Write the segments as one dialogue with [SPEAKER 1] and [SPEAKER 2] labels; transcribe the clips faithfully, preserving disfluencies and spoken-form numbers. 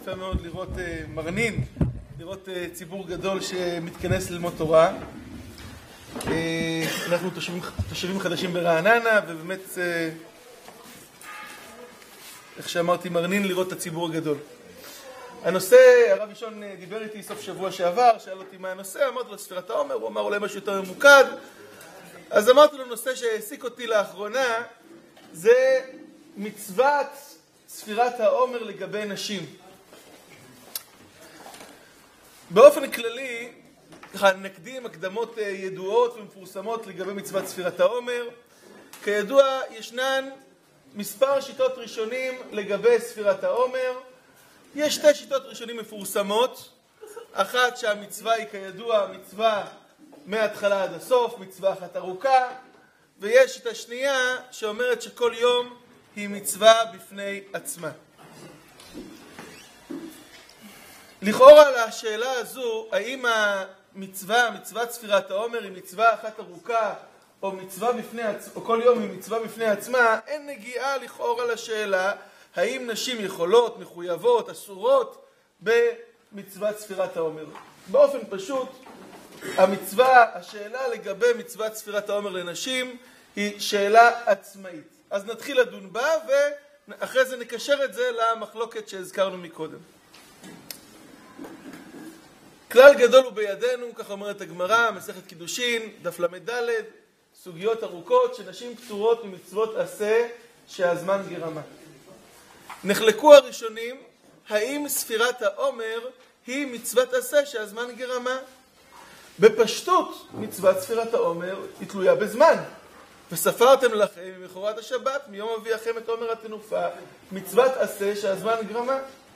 [SPEAKER 1] יפה מאוד לראות uh, מרנין, לראות uh, ציבור גדול שמתכנס ללמוד תורה. Uh, אנחנו תושבים, תושבים חדשים ברעננה, ובאמת, uh, איך שאמרתי, מרנין לראות את הציבור הגדול. הנושא, הרב ראשון דיבר איתי סוף שבוע שעבר, שאל אותי מה הנושא, אמרתי לו ספירת העומר, הוא אמר אולי משהו יותר ממוקד. אז אמרתי לו, נושא שהעסיק אותי לאחרונה, זה מצוות ספירת העומר לגבי נשים. באופן כללי, ככה נקדים הקדמות ידועות ומפורסמות לגבי מצוות ספירת העומר. כידוע, ישנן מספר שיטות ראשונים לגבי ספירת העומר. יש שתי שיטות ראשונים מפורסמות. אחת שהמצווה היא כידוע מצווה מההתחלה עד הסוף, מצווה אחת ארוכה. ויש את השנייה שאומרת שכל יום היא מצווה בפני עצמה. לכאורה על השאלה הזו, האם המצווה, מצוות ספירת העומר היא מצווה אחת ארוכה, או מצווה בפני עצמה, או כל יום היא מצווה בפני עצמה, אין נגיעה לכאורה לשאלה, האם נשים יכולות, מחויבות, אסורות במצוות ספירת העומר. באופן פשוט, המצווה, השאלה לגבי מצוות ספירת העומר לנשים, היא שאלה עצמאית. אז נתחיל לדון בה, ואחרי זה נקשר את זה למחלוקת שהזכרנו מקודם. כלל גדול הוא בידינו, כך אומרת הגמרא, מסכת קידושין, דף למד ד', סוגיות ארוכות, שנשים פטורות ממצוות עשה שהזמן גרמה. נחלקו הראשונים, האם ספירת העומר היא מצוות עשה שהזמן גרמה? בפשטות, מצוות ספירת העומר היא תלויה בזמן. וספרתם לכם ממחרת השבת, מיום אביאכם את עומר התנופה, מצוות עשה שהזמן גרמה.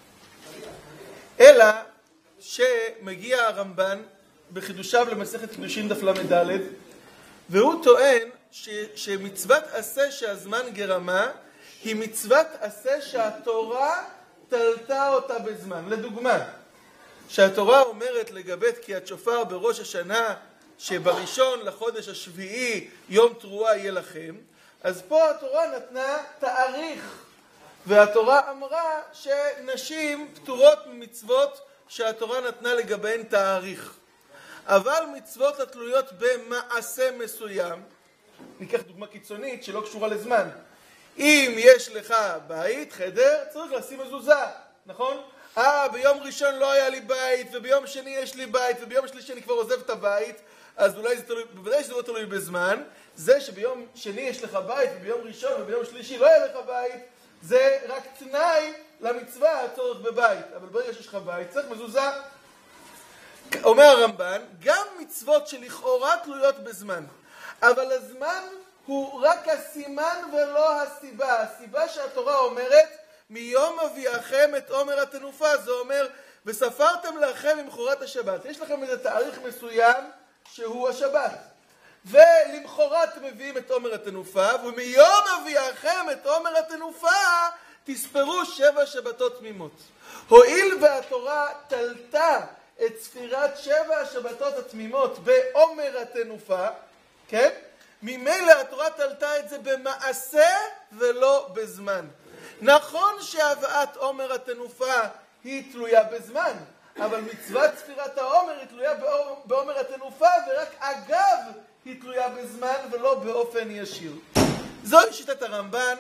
[SPEAKER 1] אלא שמגיע הרמב"ן בחידושיו למסכת קידושין דף למד ד', והוא טוען ש, שמצוות עשה שהזמן גרמה היא מצוות עשה שהתורה תלתה אותה בזמן. לדוגמה, שהתורה אומרת לגבי תקיעת שופר בראש השנה, שבראשון לחודש השביעי יום תרועה יהיה לכם, אז פה התורה נתנה תאריך, והתורה אמרה שנשים פטורות ממצוות שהתורה נתנה לגביהן תאריך. אבל מצוות התלויות במעשה מסוים, ניקח דוגמה קיצונית שלא קשורה לזמן. אם יש לך בית, חדר, צריך לשים מזוזה, נכון? אה, ביום ראשון לא היה לי בית, וביום שני יש לי בית, וביום שלישי אני כבר עוזב את הבית, אז אולי זה תלוי, בוודאי שזה לא תלוי בזמן. זה שביום שני יש לך בית, וביום ראשון וביום שלישי לא היה לך בית, זה רק תנאי למצווה הצורך בבית. אבל ברגע שיש לך בית, צריך מזוזה. אומר הרמב"ן, גם מצוות שלכאורה תלויות בזמן, אבל הזמן הוא רק הסימן ולא הסיבה. הסיבה שהתורה אומרת, מיום אביאכם את עומר התנופה, זה אומר, וספרתם לכם ממחרת השבת. יש לכם איזה תאריך מסוים שהוא השבת. ולמחרת מביאים את עומר התנופה, ומיום אביאכם את עומר התנופה, תספרו שבע שבתות תמימות. הואיל והתורה תלתה את ספירת שבע השבתות התמימות בעומר התנופה, כן? ממילא התורה תלתה את זה במעשה ולא בזמן. נכון שהבאת עומר התנופה היא תלויה בזמן, אבל מצוות ספירת העומר היא תלויה בעומר התנופה, ורק אגב היא תלויה בזמן ולא באופן ישיר. זוהי שיטת הרמב"ן,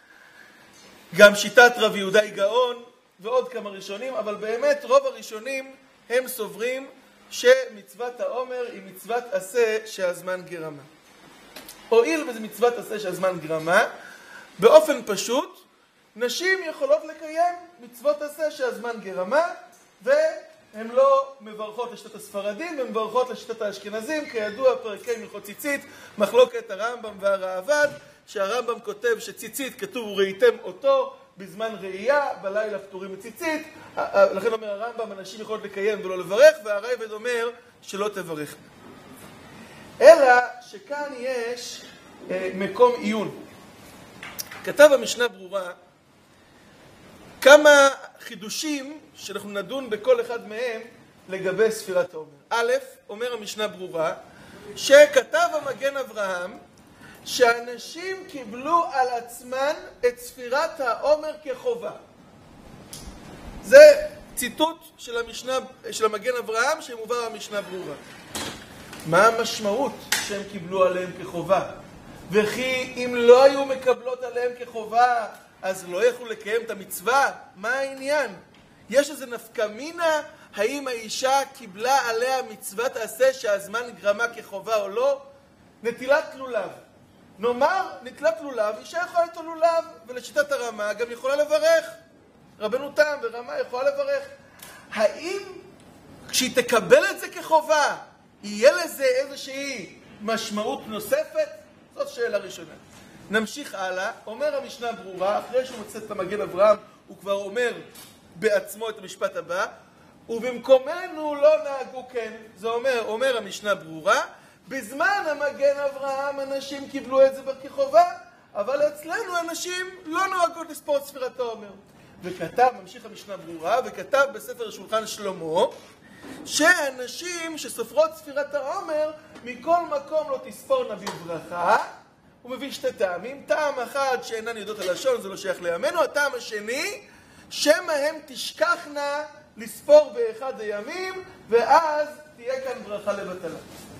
[SPEAKER 1] גם שיטת רב יהודה גאון ועוד כמה ראשונים, אבל באמת רוב הראשונים הם סוברים שמצוות העומר היא מצוות עשה שהזמן גרמה. הואיל וזה מצוות עשה שהזמן גרמה, באופן פשוט, נשים יכולות לקיים מצוות עשה שהזמן גרמה, והן לא מברכות לשיטת הספרדים, הן מברכות לשיטת האשכנזים. כידוע, פרקי מלכות ציצית, מחלוקת הרמב"ם והראב"ד, שהרמב"ם כותב שציצית כתוב וראיתם אותו בזמן ראייה, בלילה פטורים מציצית, לכן אומר הרמב"ם, אנשים יכולות לקיים ולא לברך, והראב"ד אומר שלא תברך. אלא שכאן יש אה, מקום עיון. כתב המשנה ברורה כמה חידושים שאנחנו נדון בכל אחד מהם לגבי ספירת העומר. א', אומר המשנה ברורה, שכתב המגן אברהם שאנשים קיבלו על עצמן את ספירת העומר כחובה. זה ציטוט של המשנה, של המגן אברהם שמובא במשנה ברורה. מה המשמעות שהם קיבלו עליהם כחובה? וכי אם לא היו מקבלות עליהם כחובה, אז לא יכלו לקיים את המצווה? מה העניין? יש איזה נפקא מינה, האם האישה קיבלה עליה מצוות עשה שהזמן גרמה כחובה או לא? נטילת לולב. נאמר, נטילת לולב, אישה יכולה ליטול לולב, ולשיטת הרמה גם יכולה לברך. רבנו תם ורמה יכולה לברך. האם כשהיא תקבל את זה כחובה, יהיה לזה איזושהי משמעות נוספת? זאת שאלה ראשונה. נמשיך הלאה. אומר המשנה ברורה, אחרי שהוא מוצא את המגן אברהם, הוא כבר אומר בעצמו את המשפט הבא, ובמקומנו לא נהגו כן. זה אומר, אומר המשנה ברורה, בזמן המגן אברהם אנשים קיבלו את זה כחובה, אבל אצלנו אנשים לא נוהגות לספור את ספירת העומר. וכתב, ממשיך המשנה ברורה, וכתב בספר שולחן שלמה, שאנשים שסופרות ספירת העומר, מכל מקום לא תספורנה בברכה. הוא מביא שתי טעמים. טעם אחד שאינן יודעות הלשון, זה לא שייך לימינו. הטעם השני, שמא הם תשכחנה לספור באחד הימים, ואז תהיה כאן ברכה לבטלה.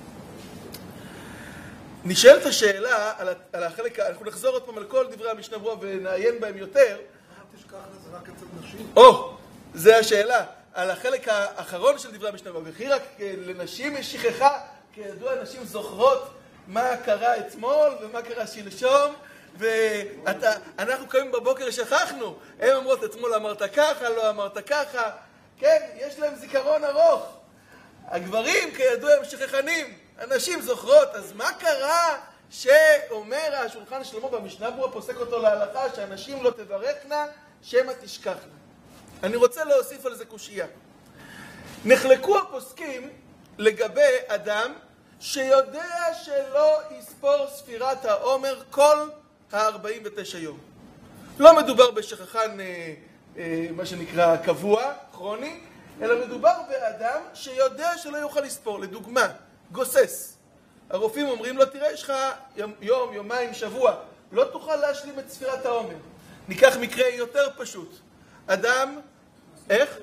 [SPEAKER 1] נשאלת השאלה על, על החלק, אנחנו נחזור עוד פעם על כל דברי המשנה ברורה ונעיין בהם יותר.
[SPEAKER 2] תשכחנה זה רק אצל נשים.
[SPEAKER 1] או, זה השאלה. על החלק האחרון של דברי המשנה ברורה. וכי רק לנשים יש שכחה, כידוע נשים זוכרות מה קרה אתמול ומה קרה שלשום, ואנחנו קמים בבוקר שכחנו. הם אומרות, אתמול אמרת ככה, לא אמרת ככה. כן, יש להם זיכרון ארוך. הגברים כידוע הם שכחנים. הנשים זוכרות. אז מה קרה שאומר השולחן שלמה במשנה ברורה, פוסק אותו להלכה, שהנשים לא תברכנה, שמא תשכחנה? אני רוצה להוסיף על זה קושייה. נחלקו הפוסקים לגבי אדם שיודע שלא יספור ספירת העומר כל ה-ארבעים ותשע יום. לא מדובר בשכחן, אה, אה, מה שנקרא, קבוע, כרוני, אלא מדובר באדם שיודע שלא יוכל לספור. לדוגמה, גוסס. הרופאים אומרים לו, תראה, יש לך יום, יומיים, שבוע, לא תוכל להשלים את ספירת העומר. ניקח מקרה יותר פשוט. אדם, איך?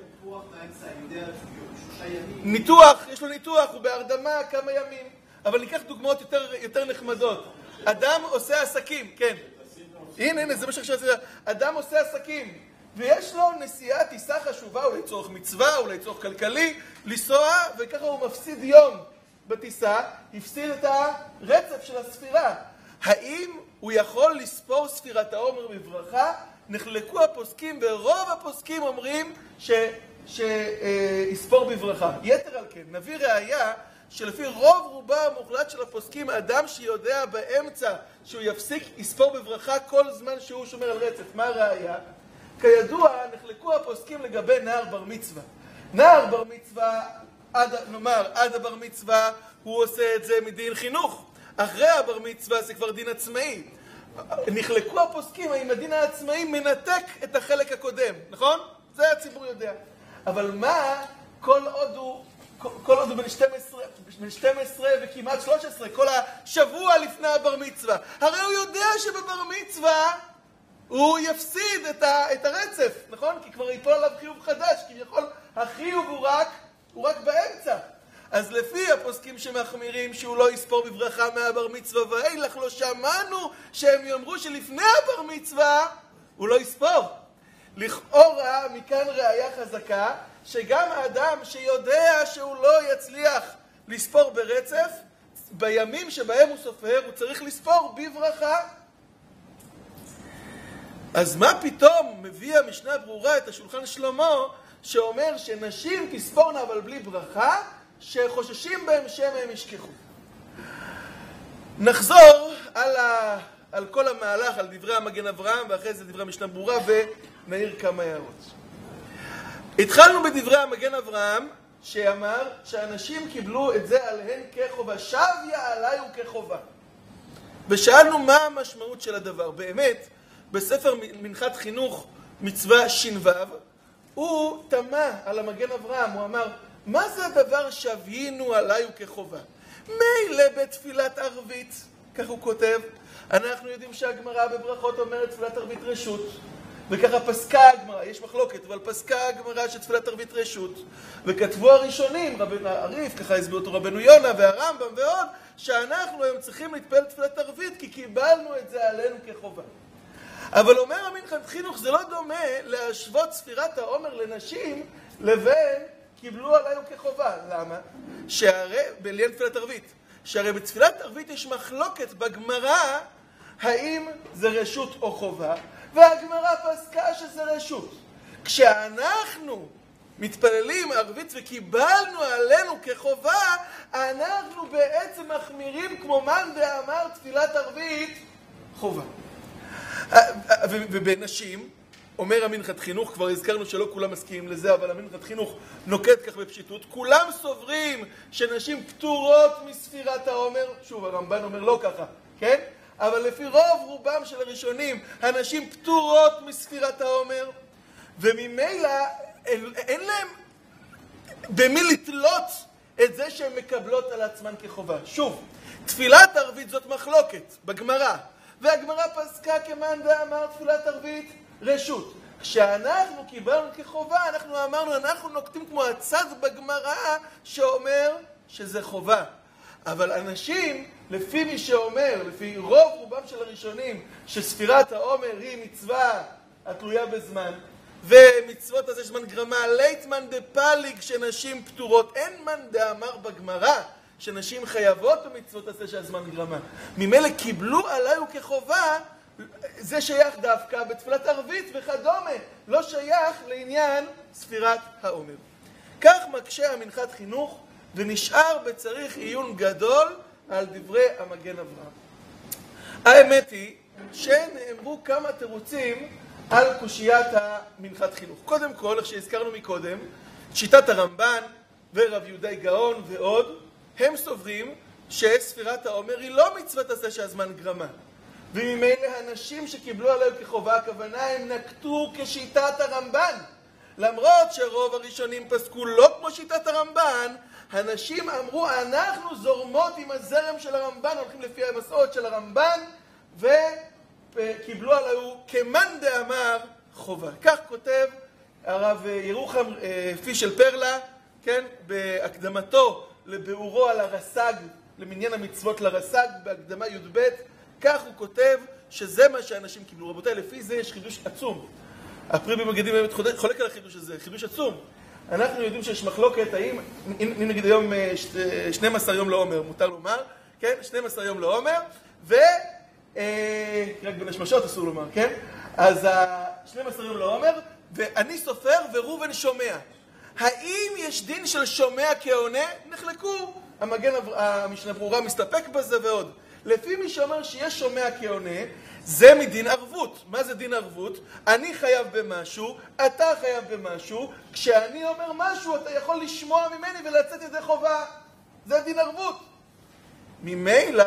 [SPEAKER 1] ניתוח, יש לו ניתוח, הוא בהרדמה כמה ימים. אבל ניקח דוגמאות יותר, יותר נחמדות. אדם עושה עסקים, כן. הנה, הנה, זה מה שעכשיו זה. אדם עושה עסקים, ויש לו נסיעה, טיסה חשובה, אולי צורך מצווה, אולי צורך כלכלי, לנסוע, וככה הוא מפסיד יום בטיסה, הפסיד את הרצף של הספירה. האם הוא יכול לספור ספירת העומר בברכה? נחלקו הפוסקים, ורוב הפוסקים אומרים ש... שיספור בברכה. יתר על כן, נביא ראיה שלפי רוב רובה המוחלט של הפוסקים, אדם שיודע באמצע שהוא יפסיק יספור בברכה כל זמן שהוא שומר על רצף. מה הראיה? כידוע, נחלקו הפוסקים לגבי נער בר מצווה. נער בר מצווה, עד, נאמר, עד הבר מצווה הוא עושה את זה מדין חינוך. אחרי הבר מצווה זה כבר דין עצמאי. נחלקו הפוסקים האם הדין העצמאי מנתק את החלק הקודם, נכון? זה הציבור יודע. אבל מה, כל עוד הוא, כל עוד הוא בן שתים עשרה וכמעט שלוש עשרה, כל השבוע לפני הבר מצווה, הרי הוא יודע שבבר מצווה הוא יפסיד את, ה, את הרצף, נכון? כי כבר ייפול עליו חיוב חדש, כי יכול, החיוב הוא רק, הוא רק באמצע. אז לפי הפוסקים שמחמירים שהוא לא יספור בברכה מהבר מצווה ואילך, לא שמענו שהם יאמרו שלפני הבר מצווה הוא לא יספור. לכאורה מכאן ראיה חזקה שגם האדם שיודע שהוא לא יצליח לספור ברצף, בימים שבהם הוא סופר הוא צריך לספור בברכה. אז מה פתאום מביא המשנה ברורה את השולחן שלמה שאומר שנשים תספורנה אבל בלי ברכה, שחוששים בהם שמא הם ישכחו? נחזור על, ה... על כל המהלך, על דברי המגן אברהם, ואחרי זה דברי המשנה ברורה, ונעיר כמה הערות. התחלנו בדברי המגן אברהם, שאמר שאנשים קיבלו את זה עליהן כחובה. שביה עליי הוא כחובה. ושאלנו מה המשמעות של הדבר. באמת, בספר מנחת חינוך מצווה ש"ו, הוא תמה על המגן אברהם, הוא אמר, מה זה הדבר שביינו עליי הוא כחובה? מילא בתפילת ערבית, כך הוא כותב, אנחנו יודעים שהגמרא בברכות אומרת תפילת ערבית רשות, וככה פסקה הגמרא, יש מחלוקת, אבל פסקה הגמרא שתפילת ערבית רשות, וכתבו הראשונים, רבנו הריף, ככה הסביר אותו רבנו יונה והרמב"ם ועוד, שאנחנו היום צריכים להתפלל תפילת ערבית כי קיבלנו את זה עלינו כחובה. אבל אומר המנחת חינוך, זה לא דומה להשוות ספירת העומר לנשים לבין קיבלו עלינו כחובה. למה? שהרי, בעניין תפילת ערבית, שהרי בתפילת ערבית יש מחלוקת בגמרא האם זה רשות או חובה, והגמרא פסקה שזה רשות. כשאנחנו מתפללים ערבית וקיבלנו עלינו כחובה, אנחנו בעצם מחמירים כמו מאן דאמר תפילת ערבית חובה. ובנשים, אומר המנחת חינוך, כבר הזכרנו שלא כולם מסכימים לזה, אבל המנחת חינוך נוקט כך בפשיטות, כולם סוברים שנשים פטורות מספירת העומר, שוב הרמב"ן אומר לא ככה, כן? אבל לפי רוב רובם של הראשונים, הנשים פטורות מספירת העומר, וממילא אין, אין להם במי לתלות את זה שהן מקבלות על עצמן כחובה. שוב, תפילת ערבית זאת מחלוקת בגמרא, והגמרא פסקה כמאן דאמר תפילת ערבית רשות. כשאנחנו קיבלנו כחובה, אנחנו אמרנו, אנחנו נוקטים כמו הצד בגמרא שאומר שזה חובה. אבל אנשים, לפי מי שאומר, לפי רוב רובם של הראשונים, שספירת העומר היא מצווה התלויה בזמן, ומצוות הזה זמן גרמה, ליטמן דפליג שנשים פטורות, אין מן דאמר בגמרא שנשים חייבות במצוות הזה שהזמן גרמה. ממילא קיבלו עליו כחובה, זה שייך דווקא בתפילת ערבית וכדומה, לא שייך לעניין ספירת העומר. כך מקשה המנחת חינוך, ונשאר בצריך עיון גדול על דברי המגן אברהם. האמת היא שנאמרו כמה תירוצים על קושיית המנחת חינוך. קודם כל, איך שהזכרנו מקודם, שיטת הרמב"ן ורב יהודה גאון ועוד, הם סוברים שספירת העומר היא לא מצוות עשה שהזמן גרמה. וממילא הנשים שקיבלו עליהם כחובה, הכוונה הם נקטו כשיטת הרמב"ן. למרות שרוב הראשונים פסקו לא כמו שיטת הרמב"ן, הנשים אמרו, אנחנו זורמות עם הזרם של הרמב"ן, הולכים לפי המסעות של הרמב"ן, וקיבלו עליו כמאן דאמר חובה. כך כותב הרב ירוחם פישל פרלה, כן, בהקדמתו לביאורו על הרס"ג, למניין המצוות לרס"ג, בהקדמה י' ב', כך הוא כותב שזה מה שאנשים קיבלו. רבותיי, לפי זה יש חידוש עצום. הפרי במגדים באמת חולק על החידוש הזה, חידוש עצום. אנחנו יודעים שיש מחלוקת, האם, אם נגיד היום שנים עשר יום לעומר, מותר לומר, כן? שנים עשר יום לעומר, ו... רק בין השמשות אסור לומר, כן? אז שנים עשר יום לעומר, ואני סופר וראובן שומע. האם יש דין של שומע כעונה? נחלקו. המגן, המשנה ברורה מסתפק בזה ועוד. לפי מי שאומר שיש שומע כעונה, זה מדין ערבות. מה זה דין ערבות? אני חייב במשהו, אתה חייב במשהו, כשאני אומר משהו אתה יכול לשמוע ממני ולצאת ידי חובה. זה דין ערבות. ממילא,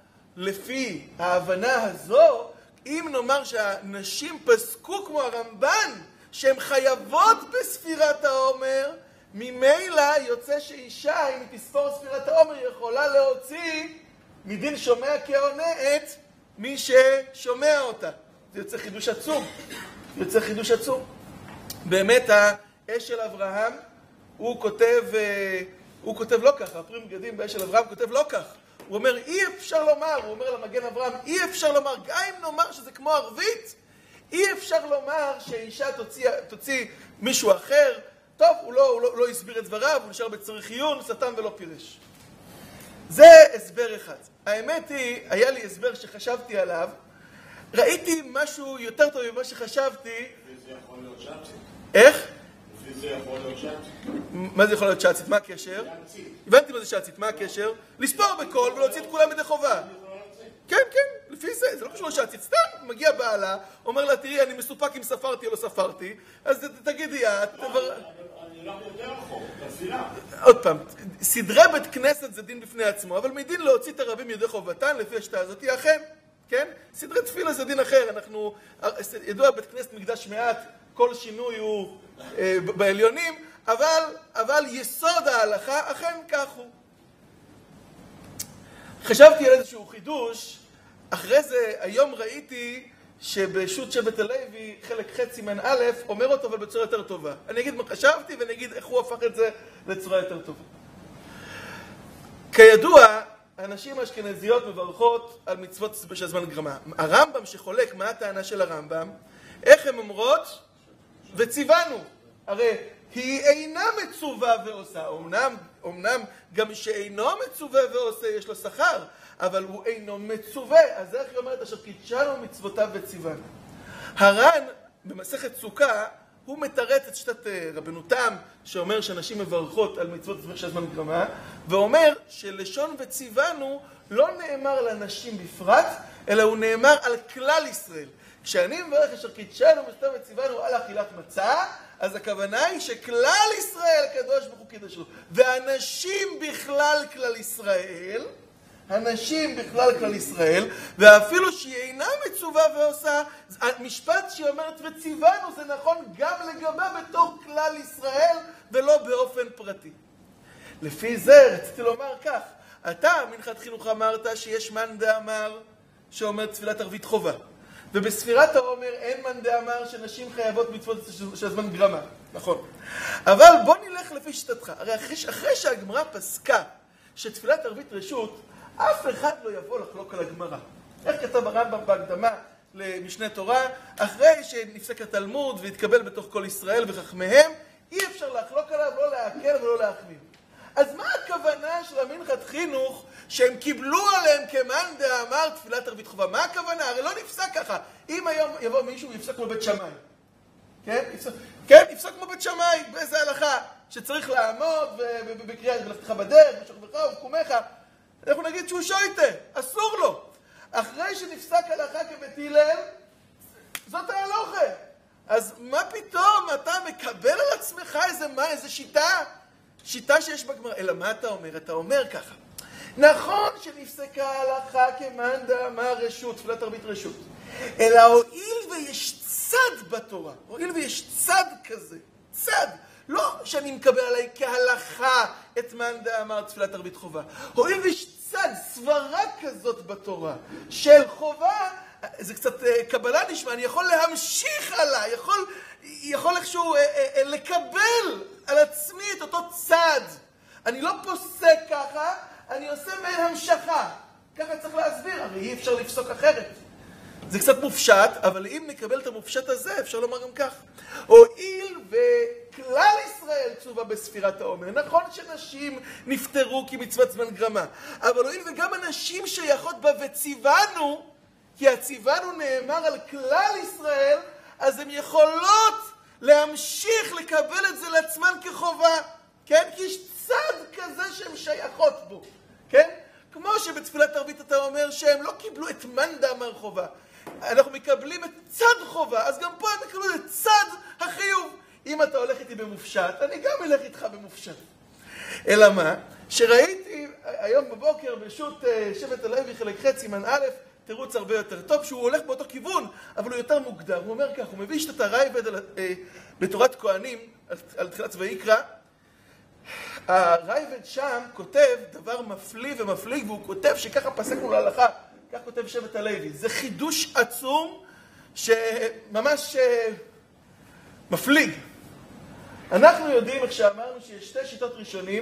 [SPEAKER 1] לפי ההבנה הזו, אם נאמר שהנשים פסקו כמו הרמב"ן, שהן חייבות בספירת העומר, ממילא יוצא שאישה, אם היא תספור ספירת העומר, יכולה להוציא מדין שומע כעונה את מי ששומע אותה. זה יוצא חידוש עצום. זה יוצא חידוש עצום. באמת, האש של אברהם, הוא כותב, הוא כותב לא כך, הפרי מגדים באש של אברהם כותב לא כך. הוא אומר, אי אפשר לומר, הוא אומר למגן אברהם, אי אפשר לומר, גם אם נאמר שזה כמו ערבית, אי אפשר לומר שאישה תוציא, תוציא מישהו אחר. טוב, הוא לא, הוא לא, לא הסביר את דבריו, הוא נשאר בצריך עיון, סתם ולא פירש. זה הסבר אחד. האמת היא, היה לי הסבר שחשבתי עליו, ראיתי משהו יותר טוב ממה שחשבתי. לפי זה יכול להיות שצית. איך? לפי זה יכול להיות שצית. מה זה יכול להיות שצית? מה הקשר? שצית. הבנתי מה זה שצית, מה הקשר? לספור בקול ולהוציא את כולם ידי חובה. כן, כן, לפי זה, זה לא קשור לשצית. סתם, מגיע בעלה, אומר לה, תראי, אני מסופק אם ספרתי או לא ספרתי, אז תגידי, את...
[SPEAKER 2] אני לא יותר רחוק, תפילה.
[SPEAKER 1] עוד פעם, סדרי בית כנסת זה דין בפני עצמו, אבל מדין להוציא את הרבים ידי חובתן, לפי השתה הזאת, אכן, כן? סדרי תפילה זה דין אחר, אנחנו, ידוע בית כנסת מקדש מעט, כל שינוי הוא אה, בעליונים, אבל, אבל יסוד ההלכה, אכן כך הוא. חשבתי על איזשהו חידוש, אחרי זה, היום ראיתי שבשו"ת שבט הלוי, חלק חצי מן א', אומר אותו אבל בצורה יותר טובה. אני אגיד מה חשבתי ואני אגיד איך הוא הפך את זה לצורה יותר טובה. כידוע, הנשים האשכנזיות מברכות על מצוות של זמן גרמה. הרמב"ם שחולק, מה הטענה של הרמב"ם? איך הן אומרות? וציוונו. הרי היא אינה מצווה ועושה. אמנם, אמנם גם שאינו מצווה ועושה יש לו שכר, אבל הוא אינו מצווה. אז איך היא אומרת? אשר קידשנו מצוותיו וציוונו. הר"ן במסכת סוכה הוא מתרץ את שיטת רבנותם, שאומר שנשים מברכות על מצוות של זמן גרמה, ואומר שלשון וציוונו לא נאמר לנשים בפרט, אלא הוא נאמר על כלל ישראל. כשאני מברך אשר קידשנו מצוותיו וציוונו על אכילת מצה, אז הכוונה היא שכלל ישראל הקדוש ברוך הוא קידשו. והנשים בכלל כלל ישראל, הנשים בכלל כלל ישראל, ואפילו שהיא אינה מצווה ועושה, המשפט שהיא אומרת וציוונו זה נכון גם לגבה בתור כלל ישראל ולא באופן פרטי. לפי זה רציתי לומר כך, אתה מנחת חינוך אמרת שיש מאן דאמר שאומר תפילת ערבית חובה, ובספירת העומר אין מאן דאמר שנשים חייבות מצוות של זמן גרמה, נכון. אבל בוא נלך לפי שיטתך, הרי אחרי, אחרי שהגמרא פסקה שתפילת ערבית רשות, אף אחד לא יבוא לחלוק על הגמרא. איך כתב הרמב"ם בהקדמה למשנה תורה? אחרי שנפסק התלמוד והתקבל בתוך כל ישראל וחכמיהם, אי אפשר לחלוק עליו, לא להקל ולא להחמיר. אז מה הכוונה של המנחת חינוך שהם קיבלו עליהם כמאן דאמר תפילת ערבית חובה? מה הכוונה? הרי לא נפסק ככה. אם היום יבוא מישהו ויפסק כמו בית שמאי, כן? יפסק, כן? יפסק כמו בית שמאי, באיזה הלכה שצריך לעמוד ובקריאה ולכתך בדרך, ושוכבך ובקומך, אנחנו נגיד שהוא שויטה, אסור לו. אחרי שנפסק הלכה כבית הלל, זאת ההלוכה. אז מה פתאום אתה מקבל על עצמך איזה מה, איזה שיטה? שיטה שיש בגמרא. אלא מה אתה אומר? אתה אומר ככה. נכון שנפסקה ההלכה כמאן דאמר רשות, תפילת ערבית רשות. אלא הואיל ויש צד בתורה, הואיל ויש צד כזה, צד, לא שאני מקבל עליי כהלכה את מאן דאמר תפילת ערבית חובה. הואיל ויש צד, סברה כזאת בתורה של חובה, זה קצת קבלה נשמע, אני יכול להמשיך עליי, יכול, יכול איכשהו אה, אה, לקבל על עצמי את אותו צד. אני לא פוסק ככה, אני עושה מעין המשכה. ככה צריך להסביר, הרי אי אפשר לפסוק אחרת. זה קצת מופשט, אבל אם נקבל את המופשט הזה, אפשר לומר גם כך. הואיל וכלל ישראל צווה בספירת העומר. נכון שנשים נפטרו כמצוות זמן גרמה, אבל הואיל וגם הנשים שייכות בה וציוונו, כי הציוונו נאמר על כלל ישראל, אז הן יכולות להמשיך לקבל את זה לעצמן כחובה. כן? כי יש צד כזה שהן שייכות בו. כן? כמו שבתפילת ערבית אתה אומר שהם לא קיבלו את מאן דאמר חובה. אנחנו מקבלים את צד חובה, אז גם פה הם מקבלו את צד החיוב. אם אתה הולך איתי במופשט, אני גם אלך איתך במופשט. אלא מה? שראיתי היום בבוקר בשו"ת שבט הלוי חלק חצי מן א', תירוץ הרבה יותר טוב, שהוא הולך באותו כיוון, אבל הוא יותר מוקדם. הוא אומר כך, הוא מביא שיטת הרייבד בתורת כהנים, על תחילת ויקרא. הרייבד שם כותב דבר מפליא ומפליג, והוא כותב שככה פסקנו להלכה, כך כותב שבט הלוי. זה חידוש עצום שממש מפליג. אנחנו יודעים, איך שאמרנו, שיש שתי שיטות ראשונים,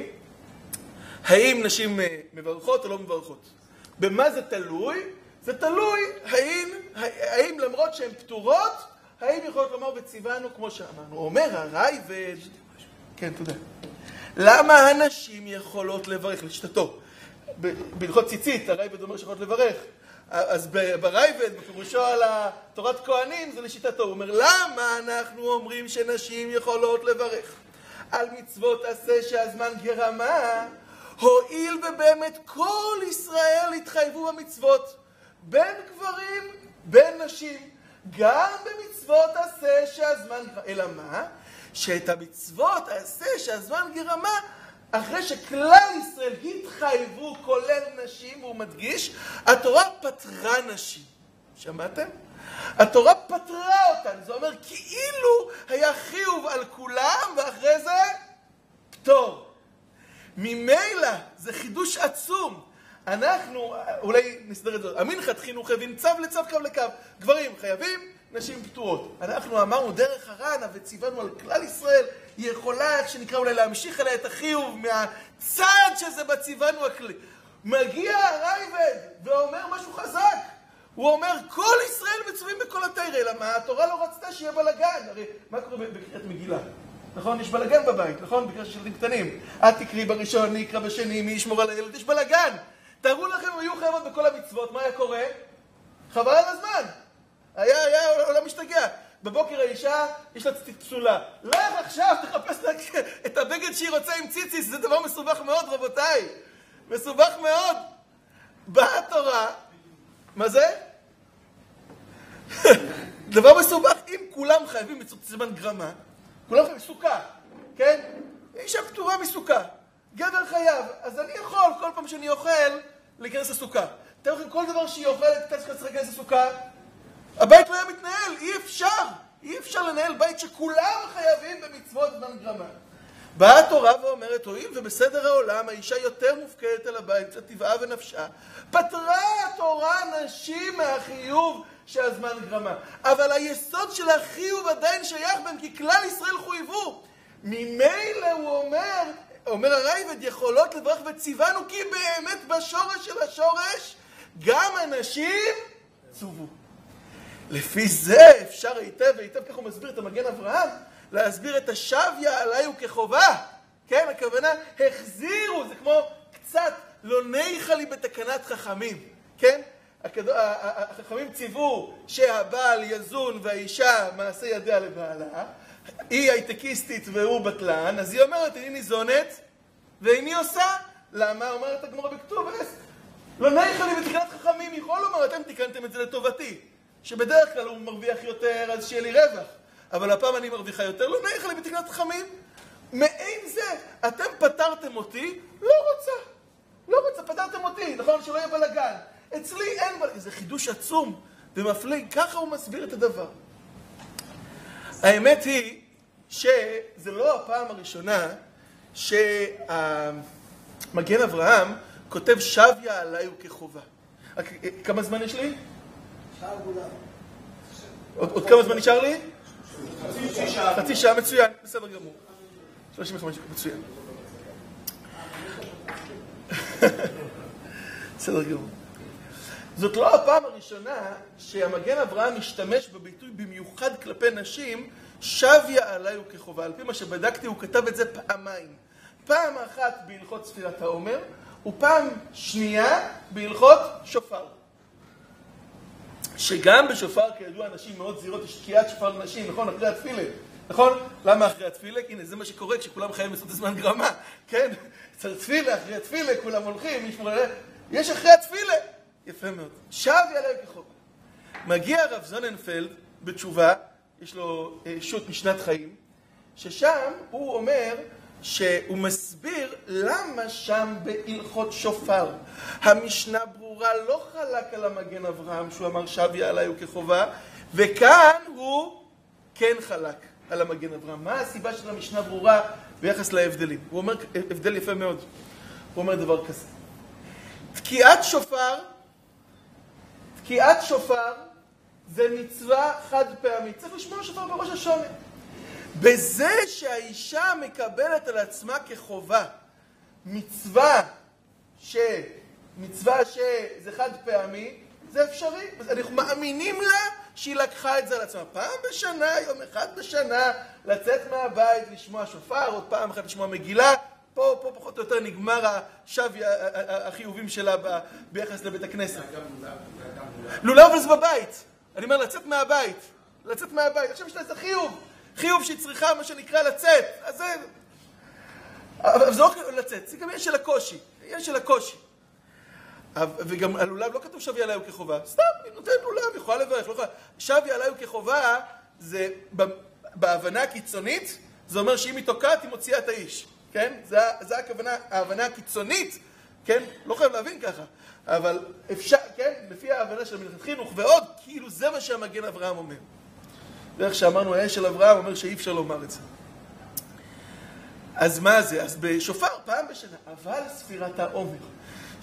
[SPEAKER 1] האם נשים מברכות או לא מברכות. במה זה תלוי? זה תלוי האם, האם למרות שהן פטורות, האם יכולות לומר וציוונו כמו שאמרנו. אומר הרייבד, כן, תודה. למה הנשים יכולות לברך לשיטתו? בהלכות ציצית, הרייבד אומר שיכולות לברך. אז ברייבד, בפירושו על תורת כהנים, זה לשיטתו. הוא אומר, למה אנחנו אומרים שנשים יכולות לברך? על מצוות עשה שהזמן גרמה, הואיל ובאמת כל ישראל התחייבו במצוות, בין גברים, בין נשים, גם במצוות עשה שהזמן גרמה. אלא מה? שאת המצוות עשה שהזמן גרמה, אחרי שכלל ישראל התחייבו כולל נשים, והוא מדגיש, התורה פטרה נשים. שמעתם? התורה פטרה אותן. זה אומר כאילו היה חיוב על כולם, ואחרי זה פטור. ממילא זה חידוש עצום. אנחנו, אולי נסדר את זה, המנחת חינוך הבין צו לצו קו לקו, גברים חייבים, נשים פטורות. אנחנו אמרנו דרך הר"ן וציוונו על כלל ישראל, היא יכולה, איך שנקרא אולי, להמשיך אליה את החיוב מהצד שזה בציוונו הכלי. מגיע הרייבד ואומר משהו חזק. הוא אומר, כל ישראל מצווים בכל התורה, אלא מה? התורה לא רצתה שיהיה בלגן. הרי מה קורה בקריאת מגילה? נכון? יש בלגן בבית, נכון? בקריאת של ילדים קטנים. את תקראי בראשון, אני אקרא בשני, מי ישמור על הילד? יש בלגן. תארו לכם, הם היו חייבות בכל המצוות, מה היה קורה? חבל על הזמן. היה, היה, עולם משתגע. בבוקר האישה, יש לה פסולה. לך עכשיו, תחפש את הבגד שהיא רוצה עם ציציס, זה דבר מסובך מאוד, רבותיי. מסובך מאוד. באה התורה, מה זה? דבר מסובך, אם כולם חייבים מצוות זמן גרמה, כולם חייבים סוכה, כן? אישה פטורה מסוכה, גבר חייב, אז אני יכול, כל פעם שאני אוכל, להיכנס לסוכה. תראו לכם, כל דבר שהיא אוכלת, תכף להיכנס לסוכה, הבית לא היה מתנהל, אי אפשר, אי אפשר לנהל בית שכולם חייבים במצוות זמן גרמה. באה התורה ואומרת, הואיל ובסדר העולם האישה יותר מופקדת על הבית, קצת טבעה ונפשה, פטרה התורה נשים מהחיוב של הזמן גרמה. אבל היסוד של החיוב עדיין שייך בהם, כי כלל ישראל חויבו. ממילא הוא אומר, אומר הרייבד, יכולות לברך וציוונו, כי באמת בשורש של השורש, גם אנשים צובו. לפי זה אפשר היטב והיטב, כך הוא מסביר את המגן אברהם, להסביר את השביה עליי הוא כחובה. כן, הכוונה, החזירו, זה כמו קצת לא ניחה לי בתקנת חכמים. כן? החכמים ציוו שהבעל יזון והאישה מעשה ידיה לבעלה, היא הייטקיסטית והוא בטלן, אז היא אומרת, אני ניזונת ואיני עושה. למה? אומרת הגמרא בכתוב, לא ניחה לי בתקנת חכמים, יכול לומר, אתם תיקנתם את זה לטובתי, שבדרך כלל הוא מרוויח יותר, אז שיהיה לי רווח. אבל הפעם אני מרוויחה יותר, לא ניחה לי בתקנת חכמים. מעין זה, אתם פתרתם אותי, לא רוצה. לא רוצה, פתרתם אותי, נכון? שלא יהיה בלגן. אצלי אין בלגן. זה חידוש עצום ומפליא, ככה הוא מסביר את הדבר. האמת היא שזה לא הפעם הראשונה שהמגן אברהם כותב שביה עליי וכחובה. כמה זמן יש לי?
[SPEAKER 3] שעה גולה.
[SPEAKER 1] עוד כמה זמן נשאר לי?
[SPEAKER 2] חצי שעה.
[SPEAKER 1] חצי שעה, מצוין, בסדר גמור. שלושים וחמש, מצוין. בסדר גמור. זאת לא הפעם הראשונה שהמגן אברהם משתמש בביטוי במיוחד כלפי נשים, שביה עליי וכחובה. על פי מה שבדקתי, הוא כתב את זה פעמיים. פעם אחת בהלכות ספירת העומר, ופעם שנייה בהלכות שופר. שגם בשופר, כידוע, נשים מאוד זהירות, יש תקיעת שופר לנשים, נכון? אחרי התפילה, נכון? למה אחרי התפילה? הנה, זה מה שקורה כשכולם חייבים לעשות זמן גרמה, כן? אצל תפילה, אחרי התפילה, כולם הולכים, יש, יש אחרי התפילה. יפה מאוד. שביה עליי וכחובה. מגיע הרב זוננפלד בתשובה, יש לו שו"ת משנת חיים, ששם הוא אומר שהוא מסביר למה שם בהלכות שופר המשנה ברורה לא חלק על המגן אברהם שהוא אמר שביה עליי וכחובה, וכאן הוא כן חלק על המגן אברהם. מה הסיבה של המשנה ברורה ביחס להבדלים? הוא אומר הבדל יפה מאוד. הוא אומר דבר כזה, תקיעת שופר תקיעת שופר זה מצווה חד פעמית, צריך לשמוע שופר בראש השונה. בזה שהאישה מקבלת על עצמה כחובה מצווה ש... מצווה שזה חד פעמי, זה אפשרי. אנחנו מאמינים לה שהיא לקחה את זה על עצמה. פעם בשנה, יום אחד בשנה, לצאת מהבית, לשמוע שופר, עוד פעם אחת לשמוע מגילה. פה, פה פחות או יותר נגמר השבי החיובים שלה ביחס לבית הכנסת. לולב אבל זה בבית. אני אומר לצאת מהבית. לצאת מהבית. עכשיו יש לה איזה חיוב. חיוב שהיא צריכה, מה שנקרא, לצאת. אז זה... אבל זה לא לצאת, זה גם יש של הקושי. יש של הקושי. וגם הלולב לא כתוב שביה עליי וכחובה. סתם, היא נותנת לולב, יכולה לברך, לא יכולה. שביה עליי וכחובה, זה בהבנה הקיצונית, זה אומר שאם היא תוקעת, היא מוציאה את האיש. כן? זה, זה הכוונה, ההבנה הקיצונית, כן? לא חייב להבין ככה. אבל אפשר, כן? לפי ההבנה של מלכת חינוך ועוד, כאילו זה מה שהמגן אברהם אומר. ואיך שאמרנו, האש של אברהם אומר שאי אפשר לומר את זה. אז מה זה? אז בשופר פעם בשנה, אבל ספירת העומר,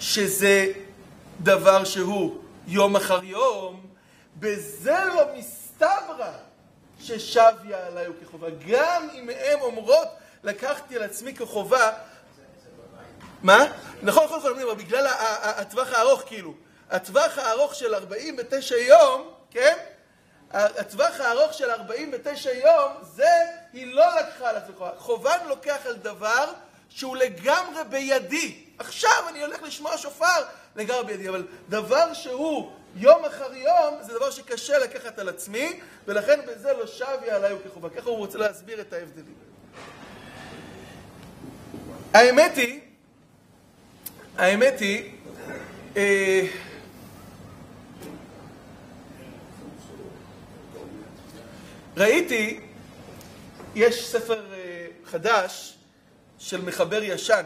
[SPEAKER 1] שזה דבר שהוא יום אחר יום, בזה לא מסתברא ששביה עליי כחובה. גם אם הם אומרות, לקחתי על עצמי כחובה, מה? נכון, נכון, נכון, אבל בגלל הטווח הארוך, כאילו, הטווח הארוך של ארבעים ותשע יום, כן? הטווח הארוך של ארבעים ותשע יום, זה היא לא לקחה על עצמי חובה. חובה לוקח על דבר שהוא לגמרי בידי. עכשיו אני הולך לשמוע שופר לגמרי בידי, אבל דבר שהוא יום אחר יום, זה דבר שקשה לקחת על עצמי, ולכן בזה לא שביה עליי כחובה. ככה הוא רוצה להסביר את ההבדלים. האמת היא, האמת היא, אה, ראיתי, יש ספר אה, חדש של מחבר ישן.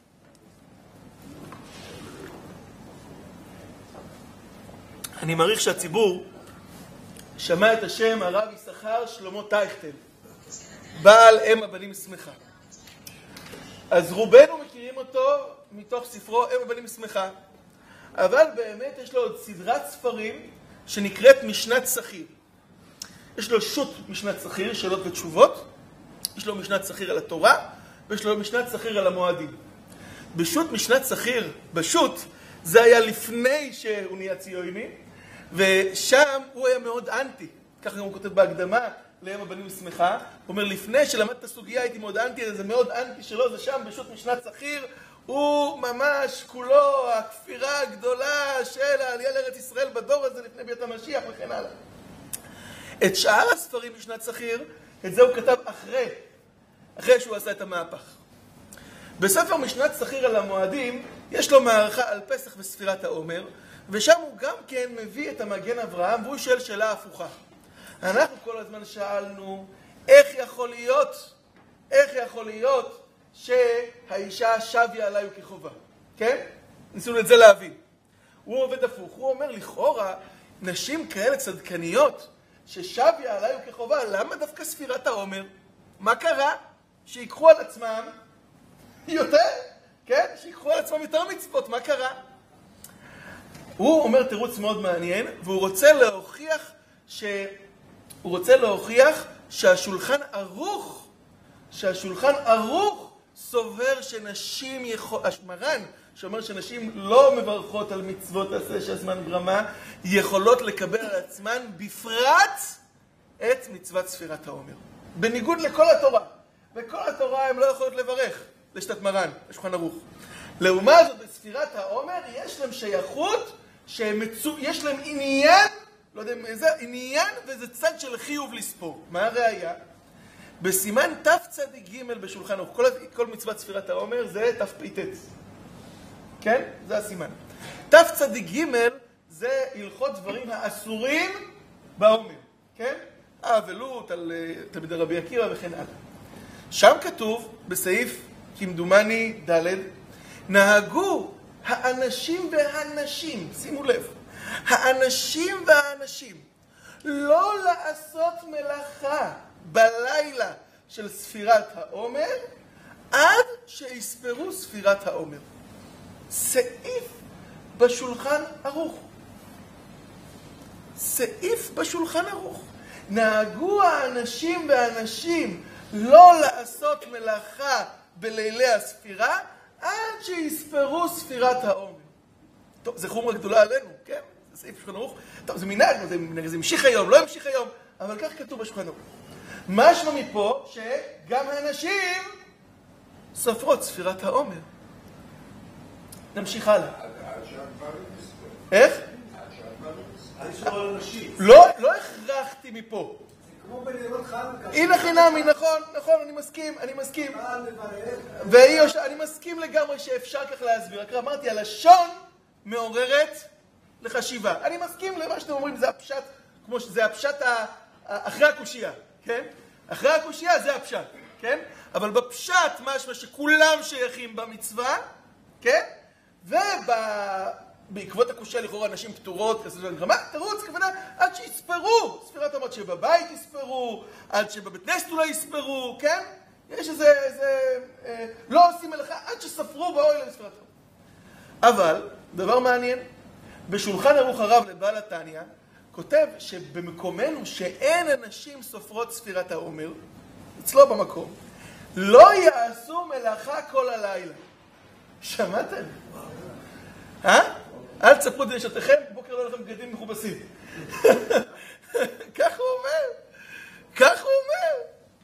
[SPEAKER 1] אני מעריך שהציבור שמע את השם הרב יששכר שלמה טייכטל, בעל אם הבנים שמחה. אז רובנו מכירים אותו מתוך ספרו אם הבנים שמחה, אבל באמת יש לו עוד סדרת ספרים שנקראת משנת שכיר. יש לו שו"ת משנת שכיר, שאלות ותשובות, יש לו משנת שכיר על התורה, ויש לו משנת שכיר על המועדים. בשו"ת משנת שכיר, בשו"ת, זה היה לפני שהוא נהיה ציוני, ושם הוא היה מאוד אנטי. ככה גם הוא כותב בהקדמה לאם הבנים שמחה. הוא אומר, לפני שלמד את הסוגיה הייתי מאוד אנטי, זה מאוד אנטי שלו, זה שם בשו"ת משנת שכיר, הוא ממש כולו הכפירה הגדולה של העלייה לארץ ישראל בדור הזה לפני ביאת המשיח וכן הלאה. את שאר הספרים משנת שכיר, את זה הוא כתב אחרי, אחרי שהוא עשה את המהפך. בספר משנת שכיר על המועדים, יש לו מערכה על פסח וספירת העומר, ושם הוא גם כן מביא את המגן אברהם, והוא שואל שאלה הפוכה. אנחנו כל הזמן שאלנו, איך יכול להיות, איך יכול להיות שהאישה שביה עליי כחובה? כן? ניסינו את זה להבין. הוא עובד הפוך, הוא אומר לכאורה, נשים כאלה צדקניות, ששביה עליי כחובה, למה דווקא ספירת העומר? מה קרה? שיקחו על עצמם יותר, כן? שיקחו על עצמם יותר מצוות, מה קרה? הוא אומר תירוץ מאוד מעניין, והוא רוצה להוכיח ש... הוא רוצה להוכיח שהשולחן ערוך, שהשולחן ערוך סובר שנשים יכול... מרן, שאומר שנשים לא מברכות על מצוות עשה שהזמן גרמה, יכולות לקבל על עצמן בפרט את מצוות ספירת העומר. בניגוד לכל התורה. בכל התורה הם לא יכולות לברך, לשיטת מרן, השולחן ערוך. לעומת זאת, בספירת העומר יש להם שייכות, שיש להם עניין, לא יודע איזה עניין, וזה צד של חיוב לספור. מה הראיה? בסימן תצ"ג בשולחן ערוך, כל, כל מצוות ספירת העומר זה תפ"ט. כן? זה הסימן. תצ"ג זה הלכות דברים האסורים בעומר. כן? האבלות על תלמידי רבי עקיבא וכן הלאה. שם כתוב בסעיף כמדומני ד' נהגו האנשים והנשים, שימו לב, האנשים והאנשים לא לעשות מלאכה בלילה של ספירת העומר עד שיספרו ספירת העומר. סעיף בשולחן ערוך. סעיף בשולחן ערוך. נהגו האנשים והאנשים לא לעשות מלאכה בלילי הספירה עד שיספרו ספירת העומר. טוב, זה חומרה גדולה עלינו, כן? זה סעיף בשולחן ערוך. טוב, זה מנהג, זה, מנהג, זה המשיך היום, לא המשיך היום, אבל כך כתוב בשולחן ערוך. משמע מפה שגם האנשים סופרות ספירת העומר. נמשיך הלאה. איך? לא, לא הכרחתי מפה. הנה חינמי, נכון, נכון, אני מסכים, אני מסכים. ואני מסכים לגמרי שאפשר כך להסביר. רק אמרתי, הלשון מעוררת לחשיבה. אני מסכים למה שאתם אומרים, זה הפשט, כמו שזה הפשט אחרי הקושייה, כן? אחרי הקושייה זה הפשט, כן? אבל בפשט משמע שכולם שייכים במצווה, כן? ובעקבות הקושייה לכאורה אנשים פטורות, מה? תירוץ, כוונה, עד שיספרו, ספירת העומר, שבבית יספרו, עד שבבית כנסת אולי יספרו, כן? יש איזה, איזה, אה, לא עושים מלאכה עד שספרו באוהל לספירת העומר. אבל, דבר מעניין, בשולחן ערוך הרב לבעל התניא, כותב שבמקומנו שאין אנשים סופרות ספירת העומר, אצלו במקום, לא יעשו מלאכה כל הלילה. שמעתם? אה? אל תספרו את זה לשתיכם, בוקר לא לכם בגדים מכובסים. כך הוא אומר. כך הוא אומר.